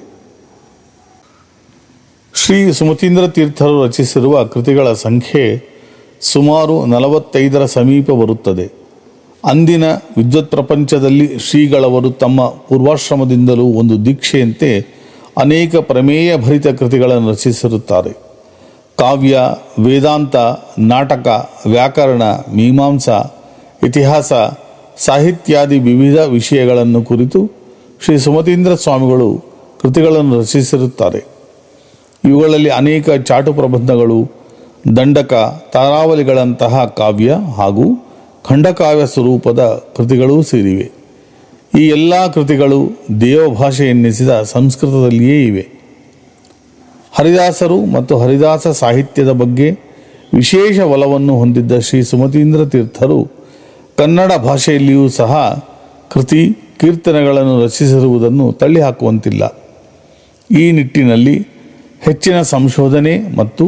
ಶ್ರೀ ಸುಮತೀಂದ್ರ ತೀರ್ಥರು ರಚಿಸಿರುವ ಕೃತಿಗಳ ಸಂಖ್ಯೆ ಸುಮಾರು ನಲವತ್ತೈದರ ಸಮೀಪ ಬರುತ್ತದೆ. ಅಂದಿನ ವಿದ್ವತ್ ಪ್ರಪಂಚದಲ್ಲಿ ಶ್ರೀಗಳವರು ತಮ್ಮ ಪೂರ್ವಾಶ್ರಮದಿಂದಲೂ ಒಂದು ದೀಕ್ಷೆಯಂತೆ ಅನೇಕ ಪ್ರಮೇಯ ಭರಿತ ಕೃತಿಗಳನ್ನು ರಚಿಸಿರುತ್ತಾರೆ. ಕಾವ್ಯ, ವೇದಾಂತ, ನಾಟಕ, ವ್ಯಾಕರಣ, ಮೀಮಾಂಸಾ, ಇತಿಹಾಸ, ಸಾಹಿತ್ಯಾದಿ ವಿವಿಧ ವಿಷಯಗಳನ್ನು ಕುರಿತು ಶ್ರೀ ಸುಮತೀಂದ್ರ ಸ್ವಾಮಿಗಳು ಕೃತಿಗಳನ್ನು ರಚಿಸಿರುತ್ತಾರೆ. ಇವುಗಳಲ್ಲಿ ಅನೇಕ ಚಾಟು ಪ್ರಬಂಧಗಳು, ದಂಡಕ, ತಾರಾವಲಿಗಳಂತಹ ಕಾವ್ಯ ಹಾಗೂ ಖಂಡಕಾವ್ಯ ಸ್ವರೂಪದ ಕೃತಿಗಳೂ ಸೇರಿವೆ. ಈ ಎಲ್ಲ ಕೃತಿಗಳು ದೇವಭಾಷೆ ಎನ್ನಿಸಿದ ಸಂಸ್ಕೃತದಲ್ಲಿಯೇ ಇವೆ. ಹರಿದಾಸರು ಮತ್ತು ಹರಿದಾಸ ಸಾಹಿತ್ಯದ ಬಗ್ಗೆ ವಿಶೇಷ ಒಲವನ್ನು ಹೊಂದಿದ್ದ ಶ್ರೀ ಸುಮತೀಂದ್ರ ತೀರ್ಥರು ಕನ್ನಡ ಭಾಷೆಯಲ್ಲಿಯೂ ಸಹ ಕೃತಿ ಕೀರ್ತನೆಗಳನ್ನು ರಚಿಸಿರುವುದನ್ನು ತಳ್ಳಿಹಾಕುವಂತಿಲ್ಲ. ಈ ನಿಟ್ಟಿನಲ್ಲಿ ಹೆಚ್ಚಿನ ಸಂಶೋಧನೆ ಮತ್ತು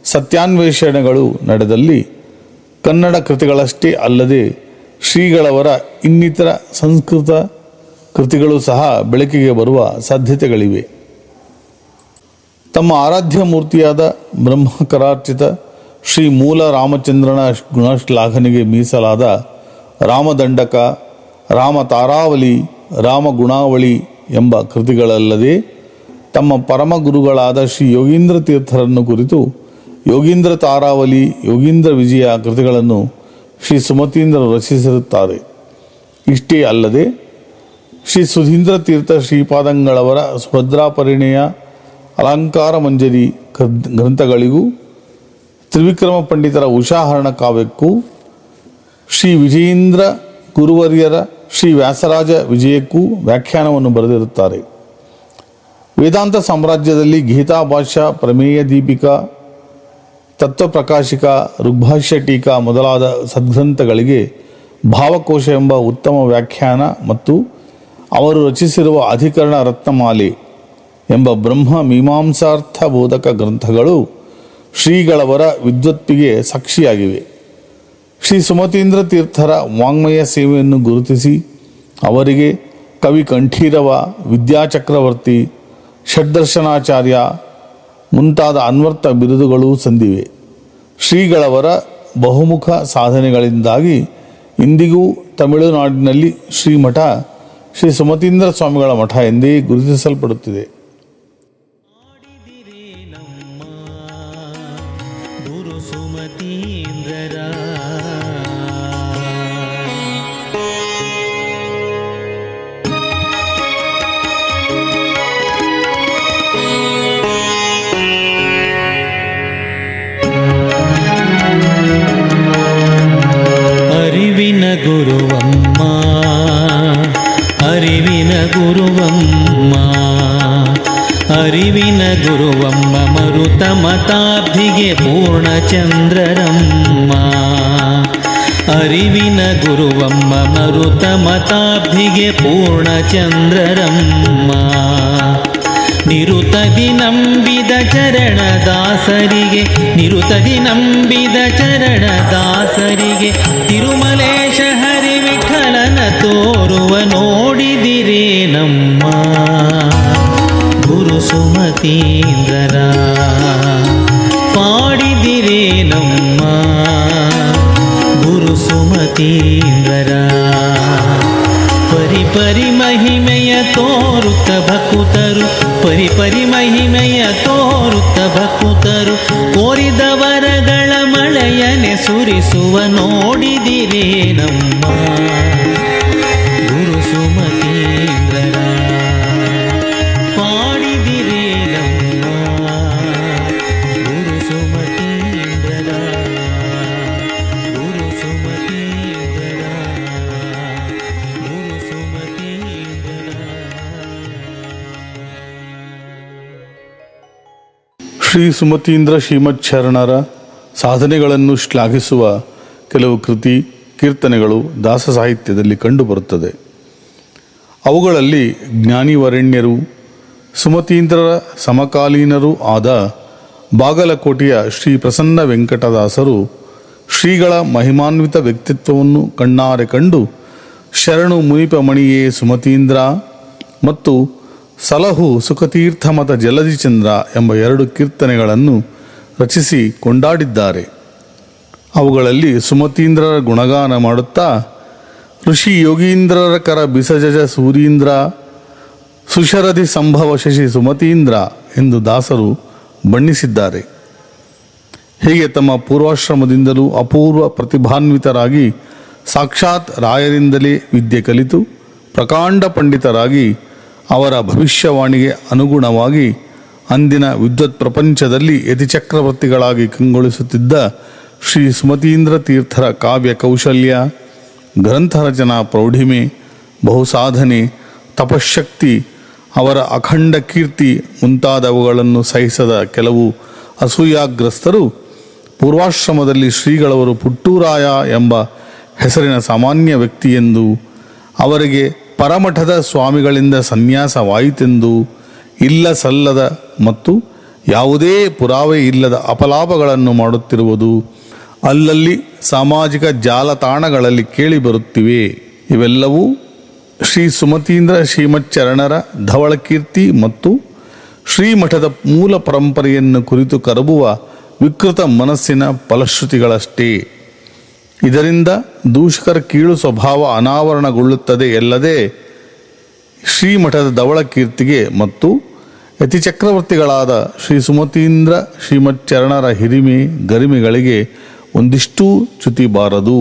ಸತ್ಯಾನ್ವೇಷಣೆಗಳು ನಡೆದಲ್ಲಿ ಕನ್ನಡ ಕೃತಿಗಳಷ್ಟೇ ಅಲ್ಲದೆ ಶ್ರೀಗಳವರ ಇನ್ನಿತರ ಸಂಸ್ಕೃತ ಕೃತಿಗಳು ಸಹ ಬೆಳಕಿಗೆ ಬರುವ ಸಾಧ್ಯತೆಗಳಿವೆ. ತಮ್ಮ ಆರಾಧ್ಯ ಮೂರ್ತಿಯಾದ ಬ್ರಹ್ಮಕರಾರ್ಚಿತ ಶ್ರೀ ಮೂಲ ರಾಮಚಂದ್ರನ ಗುಣಶ್ಲಾಘನೆಗೆ ಮೀಸಲಾದ ರಾಮದಂಡಕ, ರಾಮ ತಾರಾವಲಿ, ರಾಮ ಗುಣಾವಳಿ ಎಂಬ ಕೃತಿಗಳಲ್ಲದೆ ತಮ್ಮ ಪರಮ ಗುರುಗಳಾದ ಶ್ರೀ ಯೋಗೀಂದ್ರ ತೀರ್ಥರನ್ನು ಕುರಿತು ಯೋಗೀಂದ್ರ ತಾರಾವಲಿ, ಯೋಗೀಂದ್ರ ವಿಜಯ ಕೃತಿಗಳನ್ನು ಶ್ರೀ ಸುಮತೀಂದ್ರರು ರಚಿಸಿರುತ್ತಾರೆ. ಇಷ್ಟೇ ಅಲ್ಲದೆ ಶ್ರೀ ಸುಧೀಂದ್ರ ತೀರ್ಥ ಶ್ರೀಪಾದಂಗಳವರ ಸುಭದ್ರಾ ಪರಿಣಯ, ಅಲಂಕಾರ ಮಂಜರಿ ಗ್ರಂಥಗಳಿಗೂ, ತ್ರಿವಿಕ್ರಮ ಪಂಡಿತರ ಉಷಾಹರಣ ಕಾವ್ಯಕ್ಕೂ, ಶ್ರೀ ವಿಜಯೇಂದ್ರ ಗುರುವರ್ಯರ ಶ್ರೀ ವ್ಯಾಸರಾಜ ವಿಜಯಕ್ಕೂ ವ್ಯಾಖ್ಯಾನವನ್ನು ಬರೆದಿರುತ್ತಾರೆ. ವೇದಾಂತ ಸಾಮ್ರಾಜ್ಯದಲ್ಲಿ ಗೀತಾ ಭಾಷ್ಯ, ಪ್ರಮೇಯ ದೀಪಿಕಾ, ತತ್ವಪ್ರಕಾಶಿಕ, ಋಗ್ಭಾಷ್ಯ ಟೀಕಾ ಮೊದಲಾದ ಸದ್ಗ್ರಂಥಗಳಿಗೆ ಭಾವಕೋಶ ಎಂಬ ಉತ್ತಮ ವ್ಯಾಖ್ಯಾನ ಮತ್ತು ಅವರು ರಚಿಸಿರುವ ಅಧಿಕರಣ ರತ್ನಮಾಲೆ ಎಂಬ ಬ್ರಹ್ಮ ಮೀಮಾಂಸಾರ್ಥ ಬೋಧಕ ಗ್ರಂಥಗಳು ಶ್ರೀಗಳವರ ವಿದ್ವತ್ತಿಗೆ ಸಾಕ್ಷಿಯಾಗಿವೆ. ಶ್ರೀ ಸುಮತೀಂದ್ರ ತೀರ್ಥರ ವಾಂಗ್ಮಯ ಸೇವೆಯನ್ನು ಗುರುತಿಸಿ ಅವರಿಗೆ ಕವಿ ಕಂಠೀರವ, ವಿದ್ಯಾಚಕ್ರವರ್ತಿ, ಷಡ್ದರ್ಶನಾಚಾರ್ಯ ಮುಂತಾದ ಅನ್ವರ್ಥ ಬಿರುದುಗಳೂ ಸಂದಿವೆ. ಶ್ರೀಗಳವರ ಬಹುಮುಖ ಸಾಧನೆಗಳಿಂದಾಗಿ ಇಂದಿಗೂ ತಮಿಳುನಾಡಿನಲ್ಲಿ ಶ್ರೀಮಠ ಶ್ರೀ ಸುಮತೀಂದ್ರ ಸ್ವಾಮಿಗಳ ಮಠ ಎಂದೇ ಗುರುತಿಸಲ್ಪಡುತ್ತಿದೆ. ಗುರು ಸುಮತೀಂದ್ರರ ಅರಿವಿನ ಗುರುವಮ್ಮ, ಅರಿವಿನ ಗುರುವಮ್ಮ, ಅರಿವಿನ ಗುರುವಮ್ಮ, ಮರುತ ಮತಾಬ್ಧಿಗೆ ಪೂರ್ಣಚಂದ್ರರಮ್ಮ. ಅರಿವಿನ ಗುರುವಮ್ಮ, ಮರುತ ಮತಾಬ್ಧಿಗೆ ಪೂರ್ಣಚಂದ್ರರಮ್ಮ. ನಿರುತದಿ ನಂಬಿದ ಚರಣದಾಸರಿಗೆ, ನಿರುತದಿ ನಂಬಿದ ಚರಣದಾಸರಿಗೆ ತಿರುಮಲೇಶ ಹರಿ ವಿಠಲನ ತೋರುವ ನೋಡಿದಿರೇ ನಮ್ಮ ಗುರು ಸುಮತೀಂದ್ರರ. ಪಾಡಿದಿರೇ ನಮ್ಮ ಗುರು ಸುಮತೀಂದ್ರರ. ಪರಿ ಪರಿ ಮಹಿಮೆಯ ತೋರುತ್ತ ಭಕುತರು, ಪರಿ ಪರಿ ಮಹಿಮೆಯ ತೋರುತ್ತ ಭಕುತರು ಕೋರಿದ ವರಗಳ ಮಳೆಯನೆ ಸುರಿಸುವ ನೋಡಿದಿರೇ ನಮ್ಮ ಗುರು ಸುಮತೀಂದ್ರರ. ಪಾಡಿದಿರೇ ನಮ್ಮ ಗುರು ಸುಮತೀಂದ್ರರ, ಗುರು ಸುಮತೀಂದ್ರರ, ಗುರು ಸುಮತೀಂದ್ರರ. ಶ್ರೀ ಸುಮತೀಂದ್ರ ಶ್ರೀಮಚ್ಛರಣರ ಸಾಧನೆಗಳನ್ನು ಶ್ಲಾಘಿಸುವ ಕೆಲವು ಕೃತಿ, ಕೀರ್ತನೆಗಳು ದಾಸ ಸಾಹಿತ್ಯದಲ್ಲಿ ಕಂಡುಬರುತ್ತದೆ. ಅವುಗಳಲ್ಲಿ ಜ್ಞಾನಿವರೆಣ್ಯರು, ಸುಮತೀಂದ್ರರ ಸಮಕಾಲೀನರೂ ಆದ ಬಾಗಲಕೋಟೆಯ ಶ್ರೀ ಪ್ರಸನ್ನ ವೆಂಕಟದಾಸರು ಶ್ರೀಗಳ ಮಹಿಮಾನ್ವಿತ ವ್ಯಕ್ತಿತ್ವವನ್ನು ಕಣ್ಣಾರೆ ಕಂಡು ಶರಣು ಮುನಿಪಮಣಿಯೇ ಸುಮತೀಂದ್ರ ಮತ್ತು ಸಲಹು ಸುಖತೀರ್ಥಮತ ಜಲಧಿಚಂದ್ರ ಎಂಬ ಎರಡು ಕೀರ್ತನೆಗಳನ್ನು ರಚಿಸಿ ಕೊಂಡಾಡಿದ್ದಾರೆ. ಅವುಗಳಲ್ಲಿ ಸುಮತೀಂದ್ರರ ಗುಣಗಾನ ಮಾಡುತ್ತಾ ಋಷಿ ಯೋಗೀಂದ್ರರ ಕರ ಬಿಸಜಜ ಸೂರೀಂದ್ರ, ಸುಶರಧಿ ಸಂಭವ ಶಶಿ ಸುಮತೀಂದ್ರ ಎಂದು ದಾಸರು ಬಣ್ಣಿಸಿದ್ದಾರೆ. ಹೀಗೆ ತಮ್ಮ ಪೂರ್ವಾಶ್ರಮದಿಂದಲೂ ಅಪೂರ್ವ ಪ್ರತಿಭಾನ್ವಿತರಾಗಿ ಸಾಕ್ಷಾತ್ ರಾಯರಿಂದಲೇ ವಿದ್ಯೆ ಕಲಿತು ಪ್ರಕಾಂಡ ಪಂಡಿತರಾಗಿ ಅವರ ಭವಿಷ್ಯವಾಣಿಗೆ ಅನುಗುಣವಾಗಿ ಅಂದಿನ ವಿದ್ವತ್ ಪ್ರಪಂಚದಲ್ಲಿ ಯತಿಚಕ್ರವರ್ತಿಗಳಾಗಿ ಕಂಗೊಳಿಸುತ್ತಿದ್ದ ಶ್ರೀ ಸುಮತೀಂದ್ರ ತೀರ್ಥರ ಕಾವ್ಯ ಕೌಶಲ್ಯ, ಗ್ರಂಥರಚನಾ ಪ್ರೌಢಿಮೆ, ಬಹುಸಾಧನೆ, ತಪಶಕ್ತಿ, ಅವರ ಅಖಂಡ ಕೀರ್ತಿ ಮುಂತಾದವುಗಳನ್ನು ಸಹಿಸದ ಕೆಲವು ಅಸೂಯಾಗ್ರಸ್ತರು ಪೂರ್ವಾಶ್ರಮದಲ್ಲಿ ಶ್ರೀಗಳವರು ಪುಟ್ಟೂರಾಯ ಎಂಬ ಹೆಸರಿನ ಸಾಮಾನ್ಯ ವ್ಯಕ್ತಿಯೆಂದು, ಅವರಿಗೆ ಪರಮಠದ ಸ್ವಾಮಿಗಳಿಂದ ಸನ್ಯಾಸವಾಯಿತೆಂದು, ಇಲ್ಲ ಸಲ್ಲದ ಮತ್ತು ಯಾವುದೇ ಪುರಾವೆ ಇಲ್ಲದ ಅಪಲಾಪಗಳನ್ನು ಮಾಡುತ್ತಿರುವುದು ಅಲ್ಲಲ್ಲಿ ಸಾಮಾಜಿಕ ಜಾಲತಾಣಗಳಲ್ಲಿ ಕೇಳಿಬರುತ್ತಿವೆ. ಇವೆಲ್ಲವೂ ಶ್ರೀ ಸುಮತೀಂದ್ರ ಶ್ರೀಮಚ್ಚರಣರ ಧವಳಕೀರ್ತಿ ಮತ್ತು ಶ್ರೀಮಠದ ಮೂಲ ಪರಂಪರೆಯನ್ನು ಕುರಿತು ಕರಬುವ ವಿಕೃತ ಮನಸ್ಸಿನ ಫಲಶ್ರುತಿಗಳಷ್ಟೇ. ಇದರಿಂದ ದೂಷಕರ ಕೀಳು ಸ್ವಭಾವ ಅನಾವರಣಗೊಳ್ಳುತ್ತದೆ ಎಲ್ಲದೆ ಶ್ರೀಮಠದ ಧವಳಕೀರ್ತಿಗೆ ಮತ್ತು ಯತಿಚಕ್ರವರ್ತಿಗಳಾದ ಶ್ರೀ ಸುಮತೀಂದ್ರ ಶ್ರೀಮಚ್ಚರಣರ ಹಿರಿಮೆ ಗರಿಮೆಗಳಿಗೆ ಒಂದಿಷ್ಟೂ ಚ್ಯುತಿ ಬಾರದು.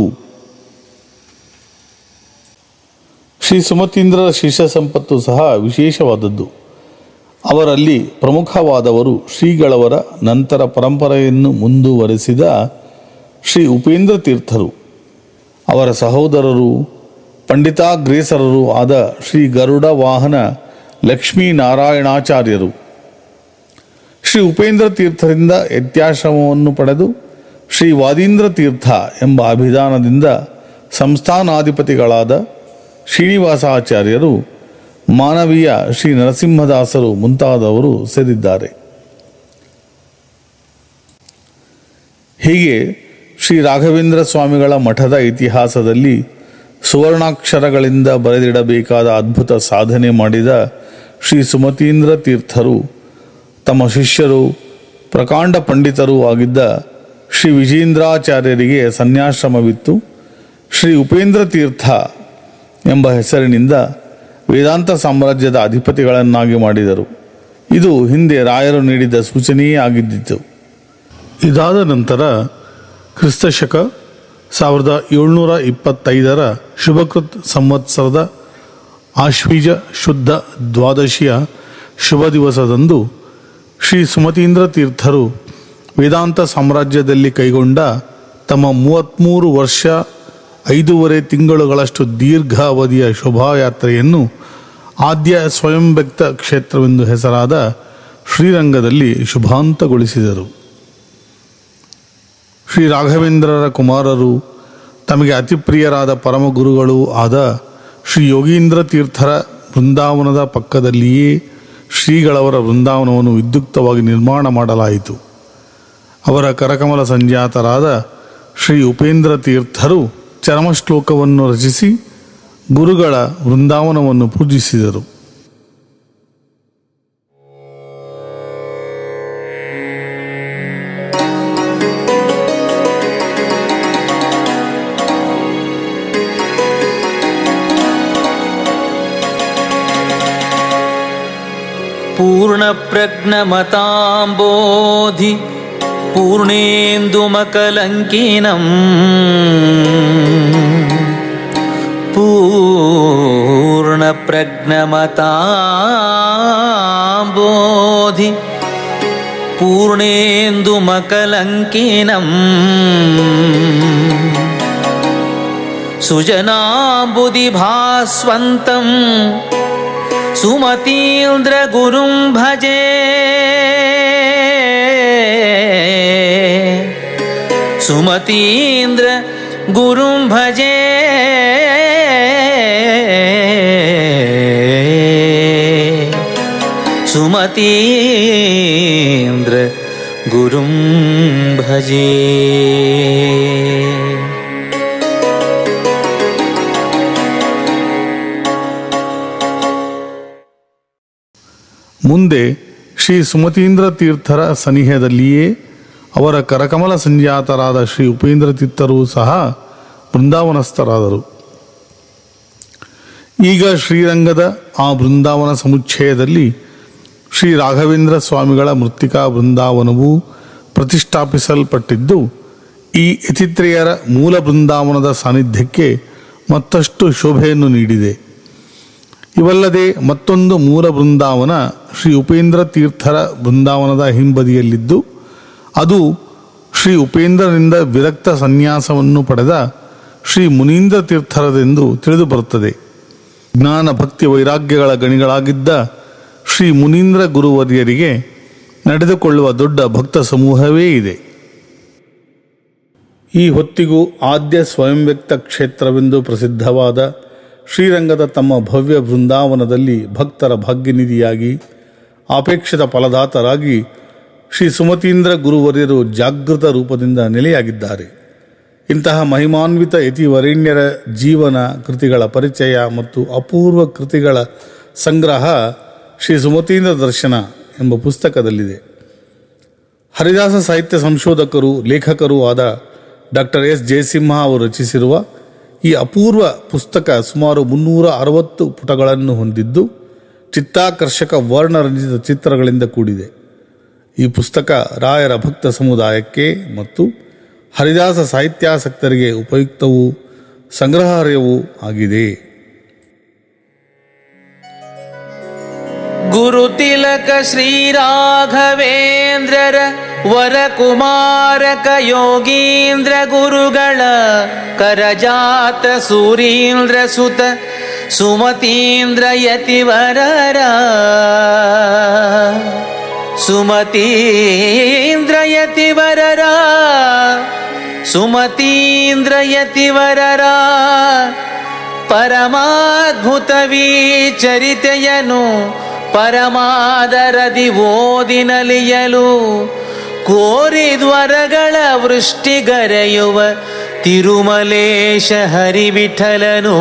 ಶ್ರೀ ಸುಮತೀಂದ್ರರ ಶಿಷ್ಯ ಸಂಪತ್ತು ಸಹ ವಿಶೇಷವಾದದ್ದು. ಅವರಲ್ಲಿ ಪ್ರಮುಖವಾದವರು ಶ್ರೀಗಳವರ ನಂತರ ಪರಂಪರೆಯನ್ನು ಮುಂದುವರೆಸಿದ ಶ್ರೀ ಉಪೇಂದ್ರ ತೀರ್ಥರು, ಅವರ ಸಹೋದರರು ಪಂಡಿತಾಗ್ರೇಸರರು ಆದ ಶ್ರೀ ಗರುಡ ವಾಹನ ಲಕ್ಷ್ಮೀನಾರಾಯಣಾಚಾರ್ಯರು. ಶ್ರೀ ಉಪೇಂದ್ರ ತೀರ್ಥರಿಂದ ಯತ್ಯಾಶ್ರಮವನ್ನು ಪಡೆದು ಶ್ರೀ ವಾದೀಂದ್ರ ತೀರ್ಥ ಎಂಬ ಅಭಿಧಾನದಿಂದ ಸಂಸ್ಥಾನಾಧಿಪತಿಗಳಾದ ಶ್ರೀನಿವಾಸಾಚಾರ್ಯರು, ಮಾನವೀಯ ಶ್ರೀ ನರಸಿಂಹದಾಸರು ಮುಂತಾದವರು ಸೇರಿದ್ದಾರೆ. ಹೀಗೆ ಶ್ರೀ ರಾಘವೇಂದ್ರ ಸ್ವಾಮಿಗಳ ಮಠದ ಇತಿಹಾಸದಲ್ಲಿ ಸುವರ್ಣಾಕ್ಷರಗಳಿಂದ ಬರೆದಿಡಬೇಕಾದ ಅದ್ಭುತ ಸಾಧನೆ ಮಾಡಿದ ಶ್ರೀ ಸುಮತೀಂದ್ರ ತೀರ್ಥರು ತಮ್ಮ ಶಿಷ್ಯರು ಪ್ರಕಾಂಡ ಪಂಡಿತರೂ ಆಗಿದ್ದ ಶ್ರೀ ವಿಜೇಂದ್ರಾಚಾರ್ಯರಿಗೆ ಸನ್ಯಾಶ್ರಮವಿತ್ತು ಶ್ರೀ ಉಪೇಂದ್ರ ತೀರ್ಥ ಎಂಬ ಹೆಸರಿನಿಂದ ವೇದಾಂತ ಸಾಮ್ರಾಜ್ಯದ ಅಧಿಪತಿಗಳನ್ನಾಗಿ ಮಾಡಿದರು. ಇದು ಹಿಂದೆ ರಾಯರು ನೀಡಿದ ಸೂಚನೆಯೇ ಆಗಿದ್ದಿತು. ಇದಾದ ನಂತರ ಕ್ರಿಸ್ತಶಕ ಸಾವಿರದ ಏಳ್ನೂರ ಇಪ್ಪತ್ತೈದರ ಶುಭಕೃತ್ ಸಂವತ್ಸರದ ಆಶ್ವೀಜ ಶುದ್ಧ ದ್ವಾದಶಿಯ ಶುಭ ದಿವಸದಂದು ಶ್ರೀ ಸುಮತೀಂದ್ರ ತೀರ್ಥರು ವೇದಾಂತ ಸಾಮ್ರಾಜ್ಯದಲ್ಲಿ ಕೈಗೊಂಡ ತಮ್ಮ ಮೂವತ್ತ್ಮೂರು ವರ್ಷ ಐದೂವರೆ ತಿಂಗಳುಗಳಷ್ಟು ದೀರ್ಘ ಅವಧಿಯ ಶೋಭಾಯಾತ್ರೆಯನ್ನು ಆದ್ಯ ಸ್ವಯಂ ವ್ಯಕ್ತ ಕ್ಷೇತ್ರವೆಂದು ಹೆಸರಾದ ಶ್ರೀರಂಗದಲ್ಲಿ ಶುಭಾಂತಗೊಳಿಸಿದರು. ಶ್ರೀ ರಾಘವೇಂದ್ರರ ಕುಮಾರರು ತಮಗೆ ಅತಿ ಪ್ರಿಯರಾದ ಪರಮಗುರುಗಳೂ ಆದ ಶ್ರೀ ಯೋಗೀಂದ್ರ ತೀರ್ಥರ ವೃಂದಾವನದ ಪಕ್ಕದಲ್ಲಿಯೇ ಶ್ರೀಗಳವರ ವೃಂದಾವನವನ್ನು ವಿದ್ಯುಕ್ತವಾಗಿ ನಿರ್ಮಾಣ ಮಾಡಲಾಯಿತು. ಅವರ ಕರಕಮಲ ಸಂಜಾತರಾದ ಶ್ರೀ ಉಪೇಂದ್ರ ತೀರ್ಥರು ಚರಮಶ್ಲೋಕವನ್ನು ರಚಿಸಿ ಗುರುಗಳ ವೃಂದಾವನವನ್ನು ಪೂಜಿಸಿದರು. पूर्णप्रज्ञमताम्बोधि पूर्णेन्दुमकलङ्किनं पूर्णप्रज्ञमताम्बोधि पूर्णेन्दुमकलङ्किनं सुजनाम्बुधिभास्वन्तं सुमतीन्द्र गुरुं भजे सुमतीन्द्र गुरुं भजे सुमतीन्द्र गुरुं भजे. ಮುಂದೆ ಶ್ರೀ ಸುಮತೀಂದ್ರ ತೀರ್ಥರ ಸನಿಹದಲ್ಲಿಯೇ ಅವರ ಕರಕಮಲ ಸಂಜಾತರಾದ ಶ್ರೀ ಉಪೇಂದ್ರ ತೀರ್ಥರೂ ಸಹ ಬೃಂದಾವನಸ್ಥರಾದರು. ಈಗ ಶ್ರೀರಂಗದ ಆ ಬೃಂದಾವನ ಸಮುಚ್ಚಯದಲ್ಲಿ ಶ್ರೀ ರಾಘವೇಂದ್ರ ಸ್ವಾಮಿಗಳ ಮೃತ್ತಿಕಾ ಬೃಂದಾವನವು ಪ್ರತಿಷ್ಠಾಪಿಸಲ್ಪಟ್ಟಿದ್ದು ಈ ಯತಿತ್ರೆಯರ ಮೂಲ ಬೃಂದಾವನದ ಸಾನ್ನಿಧ್ಯಕ್ಕೆ ಮತ್ತಷ್ಟು ಶೋಭೆಯನ್ನು ನೀಡಿದೆ. ಇವಲ್ಲದೆ ಮತ್ತೊಂದು ಮೂಲ ಬೃಂದಾವನ ಶ್ರೀ ಉಪೇಂದ್ರ ತೀರ್ಥರ ಬೃಂದಾವನದ ಹಿಂಬದಿಯಲ್ಲಿದ್ದು ಅದು ಶ್ರೀ ಉಪೇಂದ್ರನಿಂದ ವಿರಕ್ತ ಸನ್ಯಾಸವನ್ನು ಪಡೆದ ಶ್ರೀ ಮುನೀಂದ್ರ ತೀರ್ಥರದೆಂದು ತಿಳಿದು ಬರುತ್ತದೆ. ಜ್ಞಾನ ಭಕ್ತಿ ವೈರಾಗ್ಯಗಳ ಗಣಿಗಳಾಗಿದ್ದ ಶ್ರೀ ಮುನೀಂದ್ರ ಗುರುವರ್ಯರಿಗೆ ನಡೆದುಕೊಳ್ಳುವ ದೊಡ್ಡ ಭಕ್ತ ಸಮೂಹವೇ ಇದೆ. ಈ ಹೊತ್ತಿಗೂ ಆದ್ಯ ಸ್ವಯಂ ವ್ಯಕ್ತ ಕ್ಷೇತ್ರವೆಂದು ಪ್ರಸಿದ್ಧವಾದ ಶ್ರೀರಂಗದ ತಮ್ಮ ಭವ್ಯ ಬೃಂದಾವನದಲ್ಲಿ ಭಕ್ತರ ಭಾಗ್ಯನಿಧಿಯಾಗಿ ಅಪೇಕ್ಷಿತ ಫಲದಾತರಾಗಿ ಶ್ರೀ ಸುಮತೀಂದ್ರ ಗುರುವರ್ಯರು ಜಾಗೃತ ರೂಪದಿಂದ ನೆಲೆಯಾಗಿದ್ದಾರೆ. ಇಂತಹ ಮಹಿಮಾನ್ವಿತ ಯತಿವರೇಣ್ಯರ ಜೀವನ ಕೃತಿಗಳ ಪರಿಚಯ ಮತ್ತು ಅಪೂರ್ವ ಕೃತಿಗಳ ಸಂಗ್ರಹ ಶ್ರೀ ಸುಮತೀಂದ್ರ ದರ್ಶನ ಎಂಬ ಪುಸ್ತಕದಲ್ಲಿದೆ. ಹರಿದಾಸ ಸಾಹಿತ್ಯ ಸಂಶೋಧಕರು ಲೇಖಕರೂ ಆದ ಡಾಕ್ಟರ್ ಎಸ್ ಜಯಸಿಂಹ ಅವರು ರಚಿಸಿರುವ ಈ ಅಪೂರ್ವ ಪುಸ್ತಕ ಸುಮಾರು ಮುನ್ನೂರ ಅರವತ್ತು ಪುಟಗಳನ್ನು ಹೊಂದಿದ್ದು ಚಿತ್ತಾಕರ್ಷಕ ವರ್ಣರಂಜಿತ ಚಿತ್ರಗಳಿಂದ ಕೂಡಿದೆ. ಈ ಪುಸ್ತಕ ರಾಯರ ಭಕ್ತ ಸಮುದಾಯಕ್ಕೆ ಮತ್ತು ಹರಿದಾಸ ಸಾಹಿತ್ಯಾಸಕ್ತರಿಗೆ ಉಪಯುಕ್ತವೂ ಸಂಗ್ರಹಾರ್ಯವೂ ಆಗಿದೆ. ಗುರುತಿಲಕ ಶ್ರೀರಾಘವೇಂದ್ರರ ವರಕುಮಾರಕ ಯೋಗೀಂದ್ರ ಗುರುಗಳ ಕರಜಾತ ಸೂರೀಂದ್ರ ಸುತ ಸುಮತೀಂದ್ರ ಯತಿವರರ ಸುಮತೀಂದ್ರ ಯತಿವರರ ಸುಮತೀಂದ್ರ ಯತಿವರರ ಪರಮಾದ್ಭುತ ವಿಚರಿತೆಯನು ಪರಮಾದರದಿ ಓದಿನಲಿಯಲು ಕೋರಿದ್ವರಗಳ ವೃಷ್ಟಿಗರೆಯುವ ತಿರುಮಲೇಶ ಹರಿವಿಠಲನು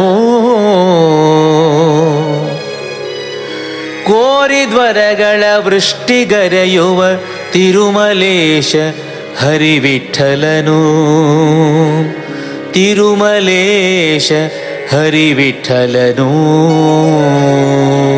ಕೋರಿದ್ವರಗಳ ವೃಷ್ಟಿಗರೆಯುವ ತಿರುಮಲೇಶ ಹರಿವಿಠಲನು ತಿರುಮಲೇಶ ಹರಿವಿಠಲನು.